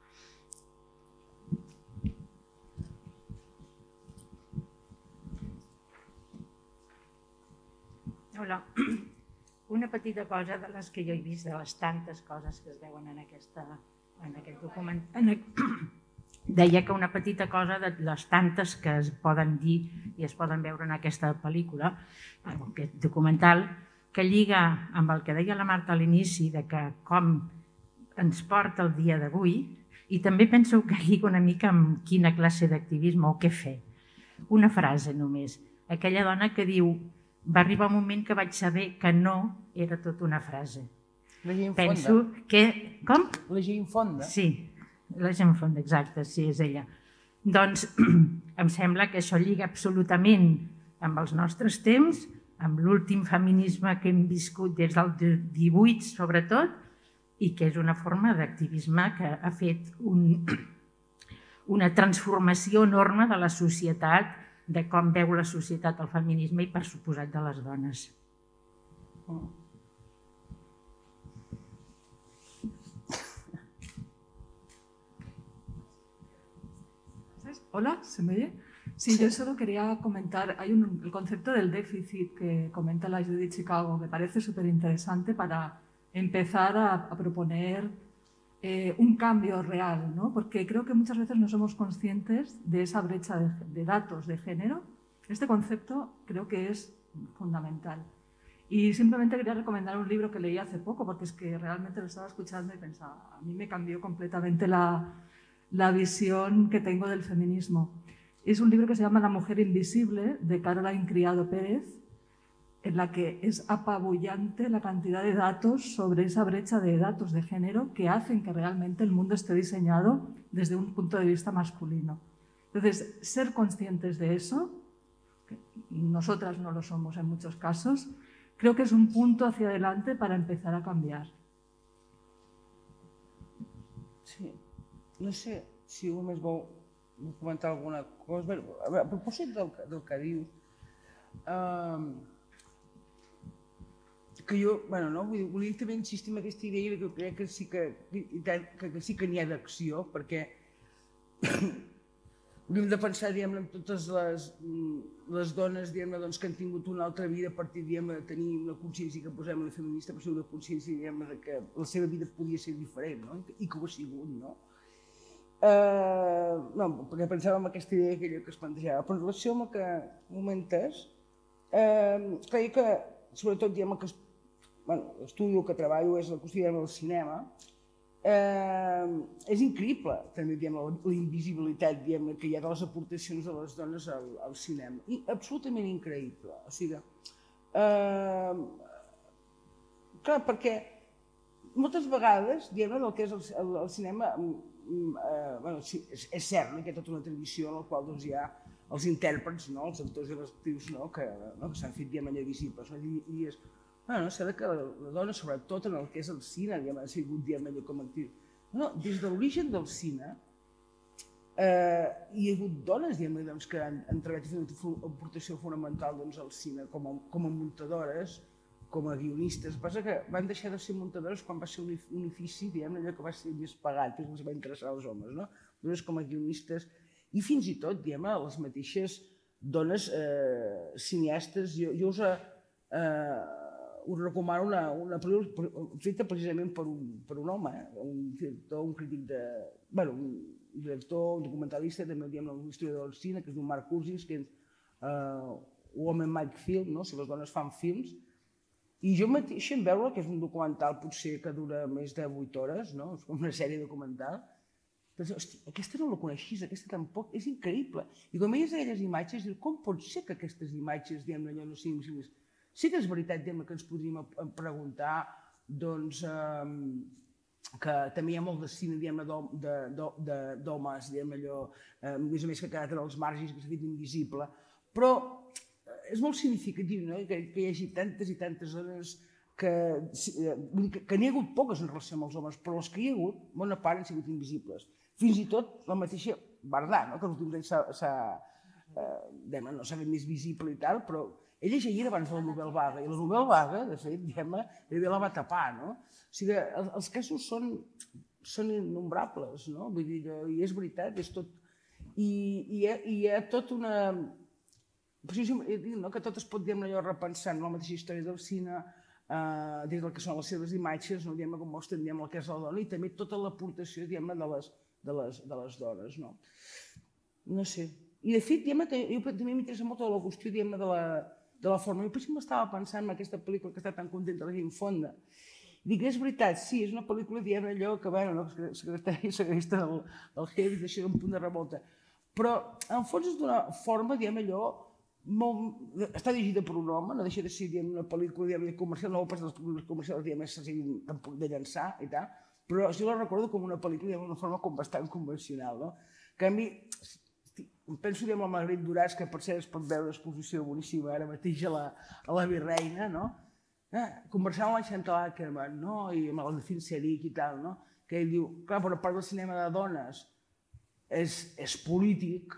Hola. Una petita cosa de les que jo he vist, de les tantes coses que es veuen en aquest document. Deia que una petita cosa de les tantes que es poden dir i es poden veure en aquesta pel·lícula, aquest documental, que lliga amb el que deia la Marta a l'inici, de que com ens porta el dia d'avui, i també penso que lliga una mica amb quina classe d'activisme o què fer. Una frase només. Aquella dona que diu: va arribar un moment que vaig saber que no era tot una frase.
La gent fonda.
Penso que... Com?
La gent fonda.
Sí, la gent fonda, exacte, sí, és ella. Doncs em sembla que això lliga absolutament amb els nostres temps, amb l'últim feminisme que hem viscut des del 18, sobretot, i que és una forma d'activisme que ha fet una transformació enorme de la societat, de com veu la societat el feminisme i, per suposat, de les dones.
Hola, ¿se me oye? Sí, yo solo quería comentar, hay el concepto del déficit que comenta la Judith Chicago, que parece súper interesante para empezar a proponer un cambio real, ¿no? Porque creo que muchas veces no somos conscientes de esa brecha de datos de género. Este concepto creo que es fundamental. Y simplemente quería recomendar un libro que leí hace poco, porque es que realmente lo estaba escuchando y pensaba, a mí me cambió completamente la visión que tengo del feminismo. Es un libro que se llama La mujer invisible, de Caroline Criado Pérez, en la que es apabullante la cantidad de datos sobre esa brecha de datos de género que hacen que realmente el mundo esté diseñado desde un punto de vista masculino. Entonces, ser conscientes de eso, que nosotras no lo somos en muchos casos, creo que es un punto hacia adelante para empezar a cambiar.
Sí, no sé si algú més vol comentar alguna cosa. A propòsit del que dius, que jo, bueno, no, volia també insistir en aquesta idea que crec que sí que n'hi ha d'acció, perquè hauríem de pensar, diguem-ne, en totes les dones, diguem-ne, doncs, que han tingut una altra vida a partir, diguem-ne, de tenir una consciència que posem a la feminista, per ser una consciència, diguem-ne, que la seva vida podia ser diferent, no? I que ho ha sigut, no? No, perquè pensava en aquesta idea que es plantejava, però en relació amb el que comentes, creia que, sobretot, diguem-ne, que l'estudi que treballo és la qüestió del cinema, és increïble també la invisibilitat que hi ha de les aportacions de les dones al cinema. Absolutament increïble. O sigui, clar, perquè moltes vegades, del que és el cinema, és cert que hi ha tota una tradició en la qual hi ha els intèrprets, els actors i les actrius que s'han fet allà visibles. I és cert que la dona, sobretot en el que és el cine, ha sigut allò com a actriu. Des de l'origen del cine hi ha hagut dones que han treballat i fet una aportació fonamental al cine com a muntadores, com a guionistes. El que passa que van deixar de ser muntadores quan va ser un ofici, allò que va ser més pagat, que els va interessar als homes, dones com a guionistes i fins i tot les mateixes dones cineastes. Jo us recomano una pel·lícula feta precisament per un home, un crític un director, un documentalista, també un historiador del cine, que es diu Mark Cousins, que és Women Make Film, si les dones fan films. I jo mateixa en veure que és un documental potser que dura més de 8 hores, és com una sèrie documental, però hosti, aquesta no la coneixies, aquesta tampoc, és increïble. I quan veies aquelles imatges, dius, com pot ser que aquestes imatges, allò no siguin visibles? Sí que és veritat que ens podríem preguntar que també hi ha molt de cine d'homes, allò, a més que ha quedat en els marges, que s'ha fet invisible, però és molt significatiu que hi hagi tantes i tantes dones que n'hi ha hagut poques en relació amb els homes, però les que hi ha hagut, bona part han sigut invisibles. Fins i tot la mateixa Bardà, que els últims anys no s'ha fet més visible i tal, però ella ja hi era abans de la Nouvelle Vague, i la Nouvelle Vague, de fet, també la va tapar. O sigui, els casos són innombrables, vull dir, i és veritat, és tot... I hi ha tot una... que tot es pot repensar en la mateixa història del cine, des del que són les seves imatges, com mostren el que és la dona, i també tota l'aportació de les dones. No sé. I de fet, també m'interessa molt la qüestió de la forma. Jo potser m'estava pensant en aquesta pel·lícula que està tan contenta la Jane Fonda. Dic, és veritat, sí, és una pel·lícula allò que, secretari segresta del Heavy, d'això d'un punt de revolta. Però, en fons, és d'una forma, allò, està dirigida per un home, no deixa de ser una pel·lícula comercial, no pas les pel·lícules comercials s'hagin tampoc de llançar i tal, però jo la recordo com una pel·lícula d'una forma bastant convencional. En canvi, penso en la Marguerite Duras, que per cert es pot veure l'exposició boníssima ara mateix a la Virreina, conversant amb la Chantal Akerman i amb el Delfín Seyrig i tal, que ell diu, clar, per part del cinema de dones és polític,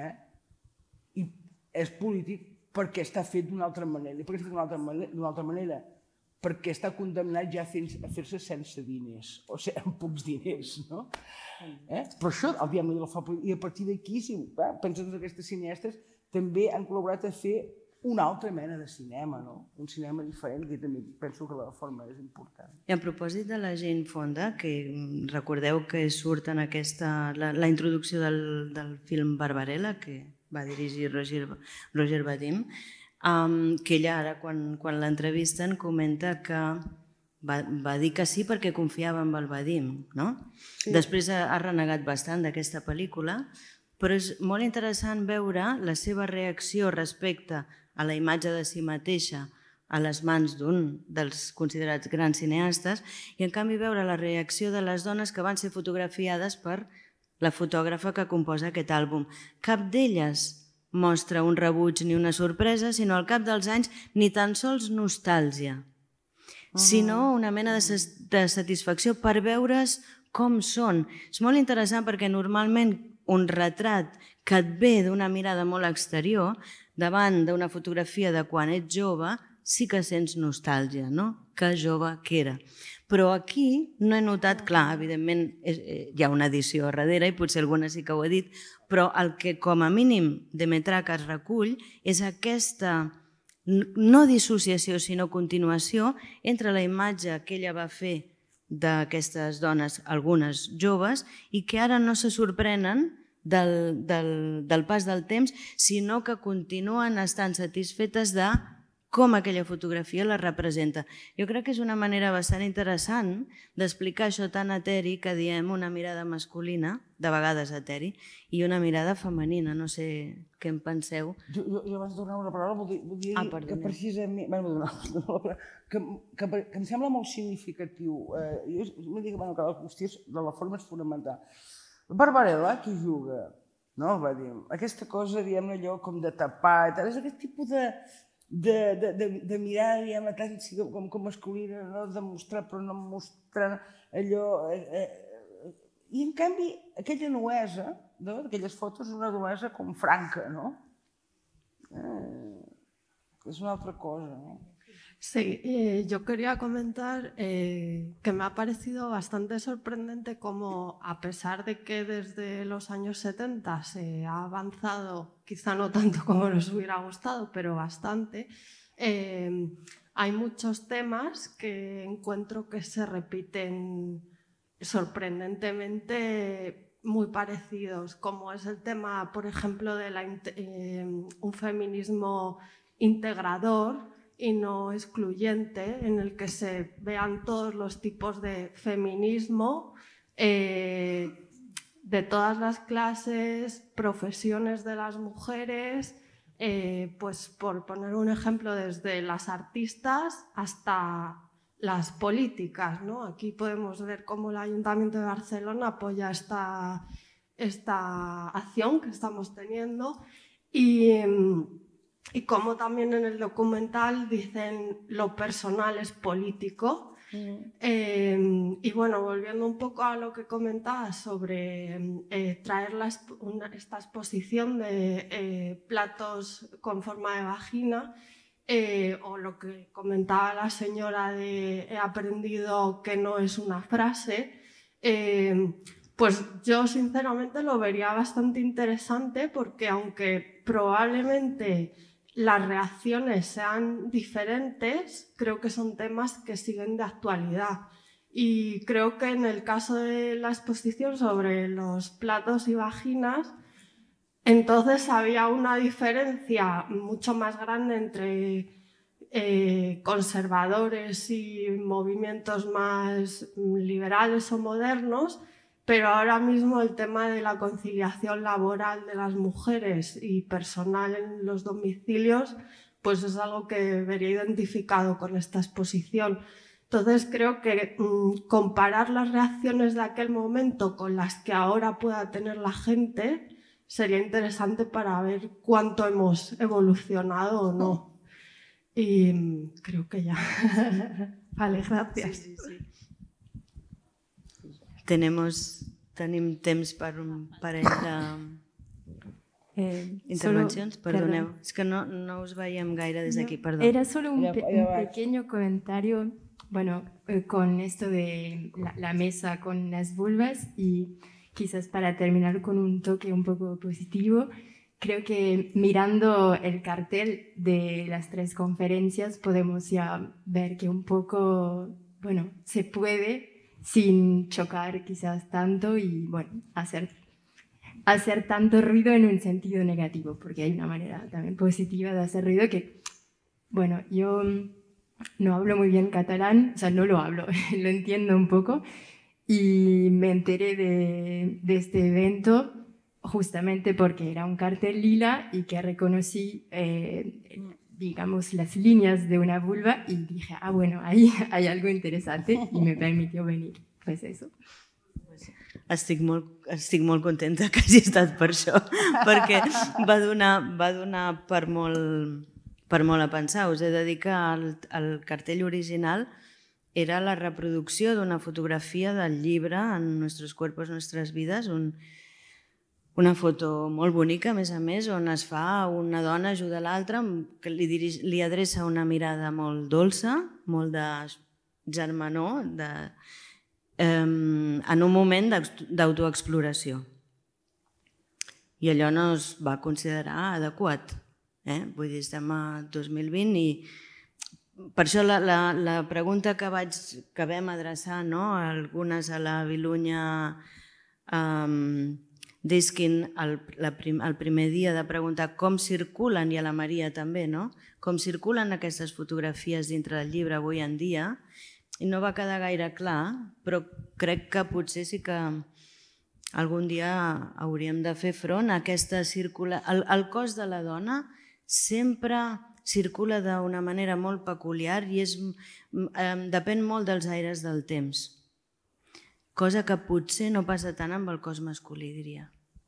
i és polític perquè està fet d'una altra manera. I per què està fet d'una altra manera? Perquè està condemnat ja a fer-se sense diners, o sigui, amb pocs diners. Però això, el Diable de la Fa, i a partir d'aquí, si penses en aquestes cineastes, també han col·laborat a fer una altra mena de cinema, un cinema diferent, que també penso que la forma és important.
I a propòsit de la Jane Fonda, que recordeu que surt en la introducció del film Barbarella, que va dirigir Roger Vadim, que ella ara, quan l'entrevisten, comenta que va dir que sí perquè confiava en el Vadim. Després ha renegat bastant d'aquesta pel·lícula, però és molt interessant veure la seva reacció respecte a la imatge de si mateixa a les mans d'un dels considerats grans cineastes i, en canvi, veure la reacció de les dones que van ser fotografiades per la fotògrafa que composa aquest àlbum. Cap d'elles mostra un rebuig ni una sorpresa, sinó al cap dels anys ni tan sols nostàlgia, sinó una mena de satisfacció per veure's com són. És molt interessant perquè normalment un retrat que et ve d'una mirada molt exterior, davant d'una fotografia de quan ets jove, sí que sents nostàlgia, no? Que jove que era. Però aquí no he notat, clar, evidentment hi ha una edició a darrere i potser alguna sí que ho ha dit, però el que com a mínim Demetraca es recull és aquesta no dissociació sinó continuació entre la imatge que ella va fer d'aquestes dones, algunes joves, i que ara no se sorprenen del pas del temps, sinó que continuen estant satisfetes de com aquella fotografia la representa. Jo crec que és una manera bastant interessant d'explicar això tan eteri que diem una mirada masculina, de vegades eteri, i una mirada femenina. No sé què en penseu.
Jo abans de donar una paraula vull dir que precisament... que em sembla molt significatiu. Jo m'he dit que la qüestió de la forma és fonamental. Barbarella, qui juga, no? Va dir, aquesta cosa, diguem-ne, allò com de tapar, és aquest tipus de mirada, diguem-ne, tant com masculina, no? De mostrar però no mostrar allò... I en canvi, aquella nuesa, d'aquelles fotos, és una nuesa com franca, no? És una altra cosa, no?
Sí, yo quería comentar que me ha parecido bastante sorprendente cómo, a pesar de que desde los años 70 se ha avanzado, quizá no tanto como nos hubiera gustado, pero bastante, hay muchos temas que encuentro que se repiten sorprendentemente muy parecidos, como es el tema, por ejemplo, de un feminismo integrador y no excluyente, en el que se vean todos los tipos de feminismo, de todas las clases, profesiones de las mujeres, pues por poner un ejemplo, desde las artistas hasta las políticas, ¿no? Aquí podemos ver cómo el Ayuntamiento de Barcelona apoya esta acción que estamos teniendo y como también en el documental dicen lo personal es político. Y bueno, volviendo un poco a lo que comentabas sobre traer esta exposición de platos con forma de vagina, o lo que comentaba la señora de he aprendido que no es una frase, pues yo sinceramente lo vería bastante interesante, porque aunque probablemente las reacciones sean diferentes, creo que son temas que siguen de actualidad. Y creo que en el caso de la exposición sobre los platos y vaginas, entonces había una diferencia mucho más grande entre conservadores y movimientos más liberales o modernos, pero ahora mismo el tema de la conciliación laboral de las mujeres y personal en los domicilios, pues es algo que vería identificado con esta exposición. Entonces creo que comparar las reacciones de aquel momento con las que ahora pueda tener la gente sería interesante para ver cuánto hemos evolucionado o no. Y creo que ya. Vale, gracias.
Sí. Tenim temps per un parell d'intervencions. Perdoneu, és que no us veiem gaire des d'aquí, perdó.
Era solo un pequeño comentario, bueno, con esto de la mesa con las vulvas, y quizás para terminar con un toque un poco positivo, creo que mirando el cartel de las 3 conferencias podemos ya ver que un poco, bueno, se puede sin chocar quizás tanto y, bueno, hacer tanto ruido en un sentido negativo, porque hay una manera también positiva de hacer ruido que, bueno, yo no hablo muy bien catalán, o sea, no lo hablo, lo entiendo un poco, y me enteré de este evento justamente porque era un cartel lila y que reconocí, digamos, las líneas de una vulva y dije, ah, bueno, ahí hay algo interesante y me permitió venir. Pues eso.
Estic molt contenta que hagi estat per això, perquè va donar per molt a pensar. Us he de dir que el cartell original era la reproducció d'una fotografia del llibre En nuestros cuerpos, nuestras vidas, una foto molt bonica, a més, on es fa una dona ajuda l'altra, que li adreça una mirada molt dolça, molt de germanor, en un moment d'autoexploració. I allò no es va considerar adequat. Vull dir, estem a 2020 i per això la pregunta que vam adreçar, algunes a la Vilunya Diskin el primer dia de preguntar com circulen, i a la Maria també, no? Com circulen aquestes fotografies dintre del llibre avui en dia, i no va quedar gaire clar, però crec que potser sí que algun dia hauríem de fer front a aquesta circulació. El cos de la dona sempre circula d'una manera molt peculiar i depèn molt dels aires del temps. Cosa que potser no passa tant amb el cos masculí, diria.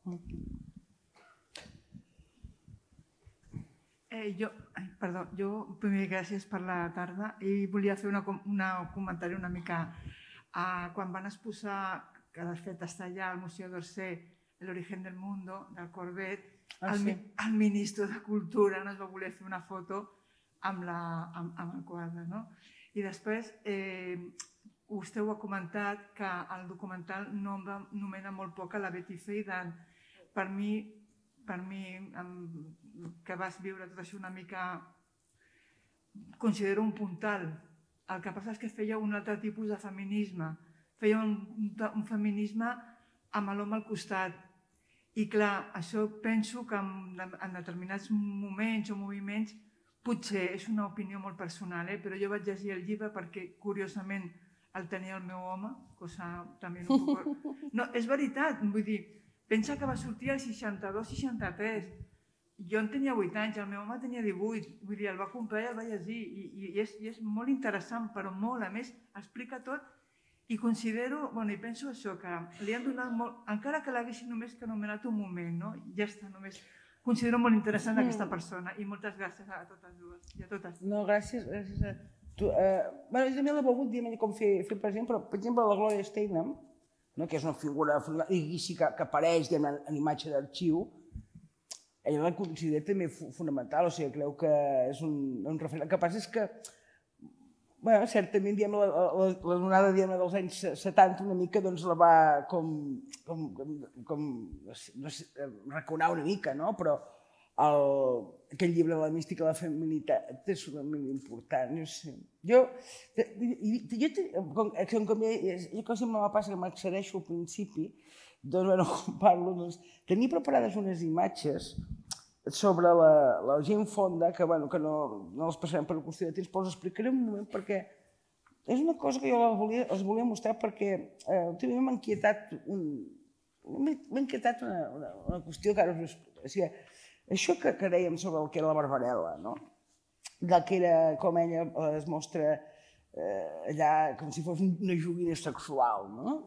Jo, primer, gràcies per la tarda i volia fer un comentari una mica. Quan van exposar, que de fet està allà al Museu d'Orsay, El origen del mundo, del Courbet, el ministre de Cultura no es va voler fer una foto amb el quadre. I després, vostè ho ha comentat, que el documental nomena molt poc a la Betty Friedan. Per mi, que vas viure tot això una mica, considero un puntal. El que passa és que feia un altre tipus de feminisme. Feia un feminisme amb l'home al costat. I clar, això penso que en determinats moments o moviments, potser és una opinió molt personal, però jo vaig llegir el llibre perquè, curiosament, el tenia el meu home, cosa també no puc... No, és veritat, vull dir, pensa que va sortir al 62-63. Jo en tenia 8 anys, el meu home tenia 18, vull dir, el va comprar i el va llegir, i és molt interessant, però molt, a més, explica tot, i considero, i penso això, que li han donat molt, encara que l'haguessin només anomenat un moment, no? Ja està, només... Considero molt interessant aquesta persona, i moltes gràcies a totes dues, i a totes.
No, gràcies a... Jo també l'he volgut dir com fer present, però per exemple la Gloria Steinem, que és una figura que apareix en imatge d'arxiu, ella la considera també fonamental, o sigui, creu que és un referent. El que passa és que, certament, la donada dels anys 70 una mica la va raconar una mica, però aquell llibre de la mística de la feminitat és realment important. Jo sempre me passa que m'accedeixo al principi, tenia preparades unes imatges sobre la Jane Fonda, que no les passarem per qüestió de temps, però us explicaré un moment perquè és una cosa que jo els volia mostrar perquè últimament m'ha inquietat una qüestió que ara us explico. Això que dèiem sobre el que era la Barbarella, del que era com ella es mostra allà com si fos una joguina sexual.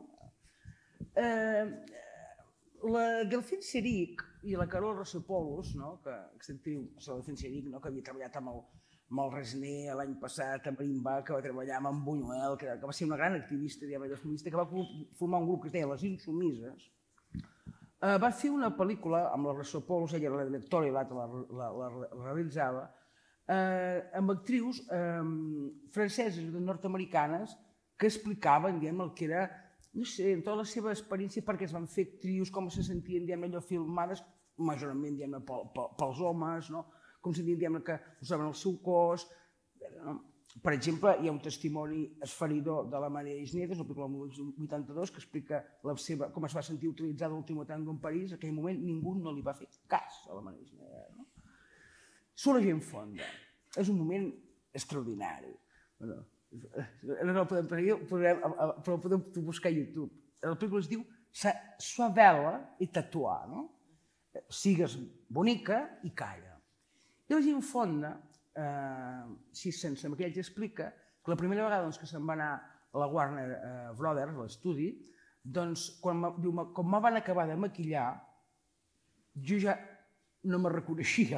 La Delphine Seyrig i la Carol Rossopoulos, que la Delphine Seyrig, que havia treballat amb el Resner l'any passat, amb Rimba, que va treballar amb en Buñuel, que va ser una gran activista feminista, que va formar un grup que es deia Les Insumises, va fer una pel·lícula amb la Rossopoulos, ella era la directora i l'altra la realitzava, amb actrius franceses i nord-americanes que explicaven el que era, no sé, tota la seva experiència perquè es van fer actrius, com se sentien allò filmades, majorment pels homes, com sentien que usaven el seu cos. Per exemple, hi ha un testimoni esferidor de la Maria Isniedes, el pel·lícula del 82, que explica com es va sentir utilitzada l'últim tango en París. En aquell moment ningú no li va fer cas a la Maria Isniedes. Sobre la Jane Fonda. És un moment extraordinari. No ho podem dir, però ho podem buscar a YouTube. La pel·lícula es diu Sois bella i tatuar. Sigues bonica i calla. I la Jane Fonda, si sense maquillatge, explica que la primera vegada que se'n va anar a la Warner Brothers, a l'estudi, quan me van acabar de maquillar, jo ja no me reconeixia.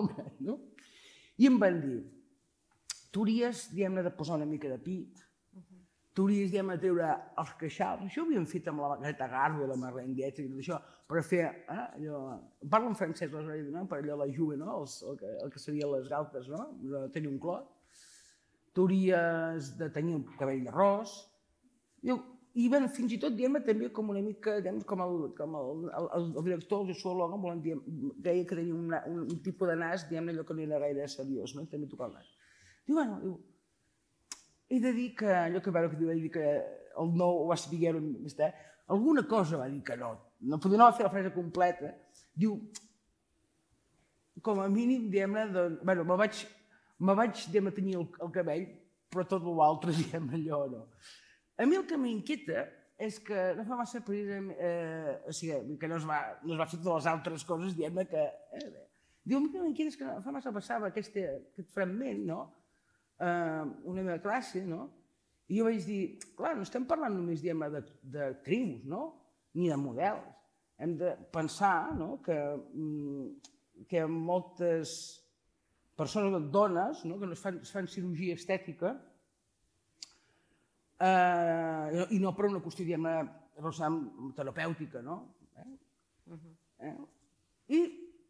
I em van dir, tu hauries de posar una mica de pit, tu hauries de treure els queixals. Això ho havíem fet amb la Greta Garbo, la Marlene Dietrich i tot això, per fer allò... Parlo en francès, per allò la juve, el que serien les galtes, de tenir un clot. Tu hauries de tenir un cabell de ros. I fins i tot, també com una mica, com el director, el Joshua Logan, deia que tenia un tipus de nas, allò que no era gaire seriós, també tocar el nas. Diu, he de dir que, allò que veure que diu que el no ho va saber més tard, alguna cosa va dir que no. No va fer la frase completa. Diu, com a mínim, diguem-ne, bueno, me vaig tenir el cabell, però tot l'altre, diguem-ne, allò no. A mi el que m'inquieta és que no fa massa precisament, o sigui, que no es va fer totes les altres coses, diguem-ne que... Diu, a mi que m'inquieta és que no fa massa passava aquest fragment, no?, una meva classe, no?, i jo vaig dir, clar, no estem parlant només, diguem-ne, de tribus, no?, ni de models. Hem de pensar, no?, que hi ha moltes persones, dones, no?, que es fan cirurgia estètica i no per una qüestió, diguem-ne, terapèutica, no? I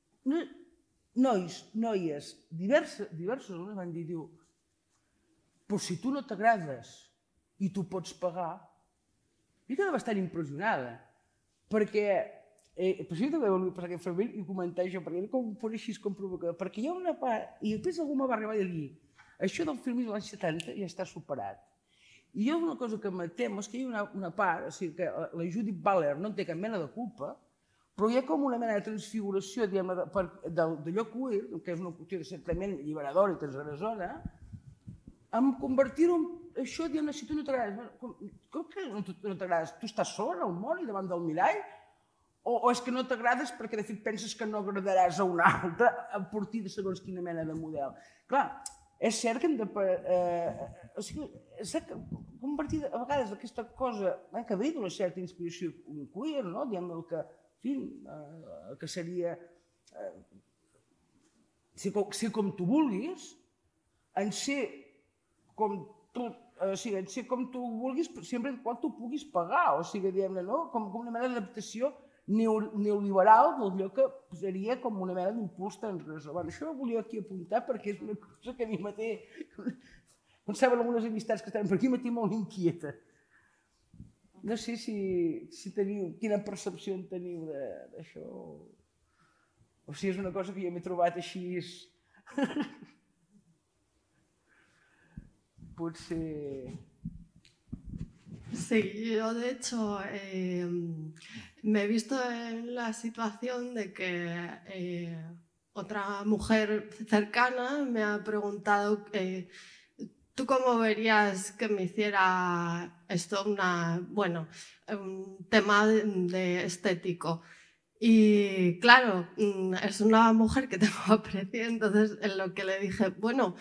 noies, diversos homes van dir, diu, però si tu no t'agrades i tu pots pagar, jo quedava bastant impressionada, perquè, per això també volia passar aquest fragment i comentar això, perquè era com fos així com provocador, perquè hi ha una part, i després algú me va arribar a dir, això del feminisme dels anys 70 ja està superat. I jo una cosa que me temo és que hi ha una part, o sigui, que la Judith Butler no en té cap mena de culpa, però hi ha com una mena de transfiguració d'allò queer, que és una qüestió certament alliberadora i transgressora, en convertir-ho en això, diguem-ne, si tu no t'agrades, com que no t'agrades? Tu estàs sola en el món i davant del mirall? O és que no t'agrades perquè de fet penses que no agradaràs a una altra a partir de segons quina mena de model? Clar, és cert que hem de... O sigui, s'ha convertit a vegades aquesta cosa que ve d'una certa inspiració queer, no? Diguem-ne el que, en fi, el que seria ser com tu vulguis, en ser com tu, o sigui, en ser com tu vulguis sempre quan tu puguis pagar, o sigui, diguem-ne, no? Com una mena d'adaptació neoliberal d'allò que seria com una mena d'impuls transgressor. Això ho volia aquí apuntar perquè és una cosa que a mi mateix, em semblen algunes amistats que estan per aquí, m'ha molt inquieta. No sé si teniu, quina percepció en teniu d'això, o si és una cosa que jo m'he trobat així... Potser...
Sí, yo de hecho me he visto en la situación de que otra mujer cercana me ha preguntado ¿tú cómo verías que me hiciera esto un tema de estético? Y claro, es una mujer que tengo aprecio, entonces en lo que le dije, bueno,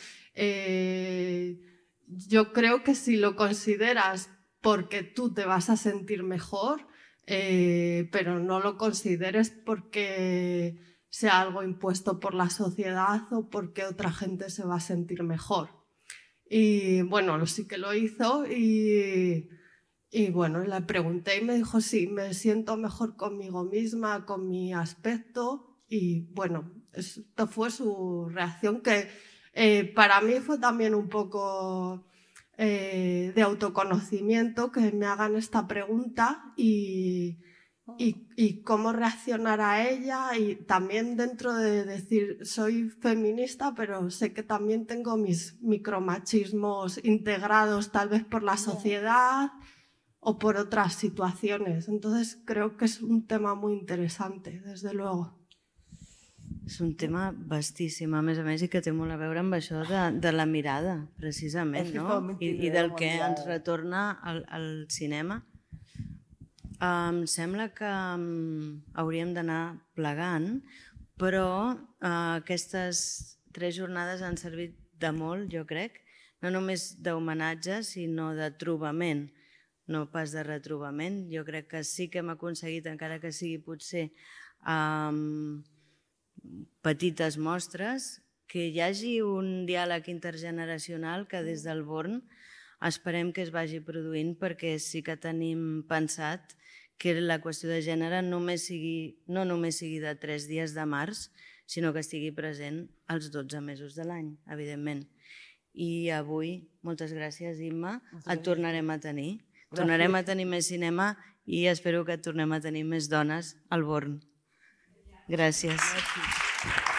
yo creo que si lo consideras porque tú te vas a sentir mejor, pero no lo consideres porque sea algo impuesto por la sociedad o porque otra gente se va a sentir mejor. Y bueno, sí que lo hizo y bueno, le pregunté y me dijo, sí, me siento mejor conmigo misma, con mi aspecto. Y bueno, esto fue su reacción que para mí fue también un poco de autoconocimiento, que me hagan esta pregunta y cómo reaccionar a ella, y también dentro de decir soy feminista pero sé que también tengo mis micromachismos integrados tal vez por la sociedad o por otras situaciones. Entonces creo que es un tema muy interesante, desde luego.
És un tema vastíssim, a més, i que té molt a veure amb això de la mirada, precisament, no? I del que ens retorna al cinema. Em sembla que hauríem d'anar plegant, però aquestes 3 jornades han servit de molt, jo crec, no només d'homenatge, sinó de trobament, no pas de retrobament. Jo crec que sí que hem aconseguit, encara que sigui potser petites mostres, que hi hagi un diàleg intergeneracional que des del Born esperem que es vagi produint, perquè sí que tenim pensat que la qüestió de gènere no només sigui de 3 dies de març, sinó que estigui present els 12 mesos de l'any, evidentment. I avui, moltes gràcies, Imma, et tornarem a tenir. Tornarem a tenir més cinema i espero que tornem a tenir més dones al Born. Gràcies.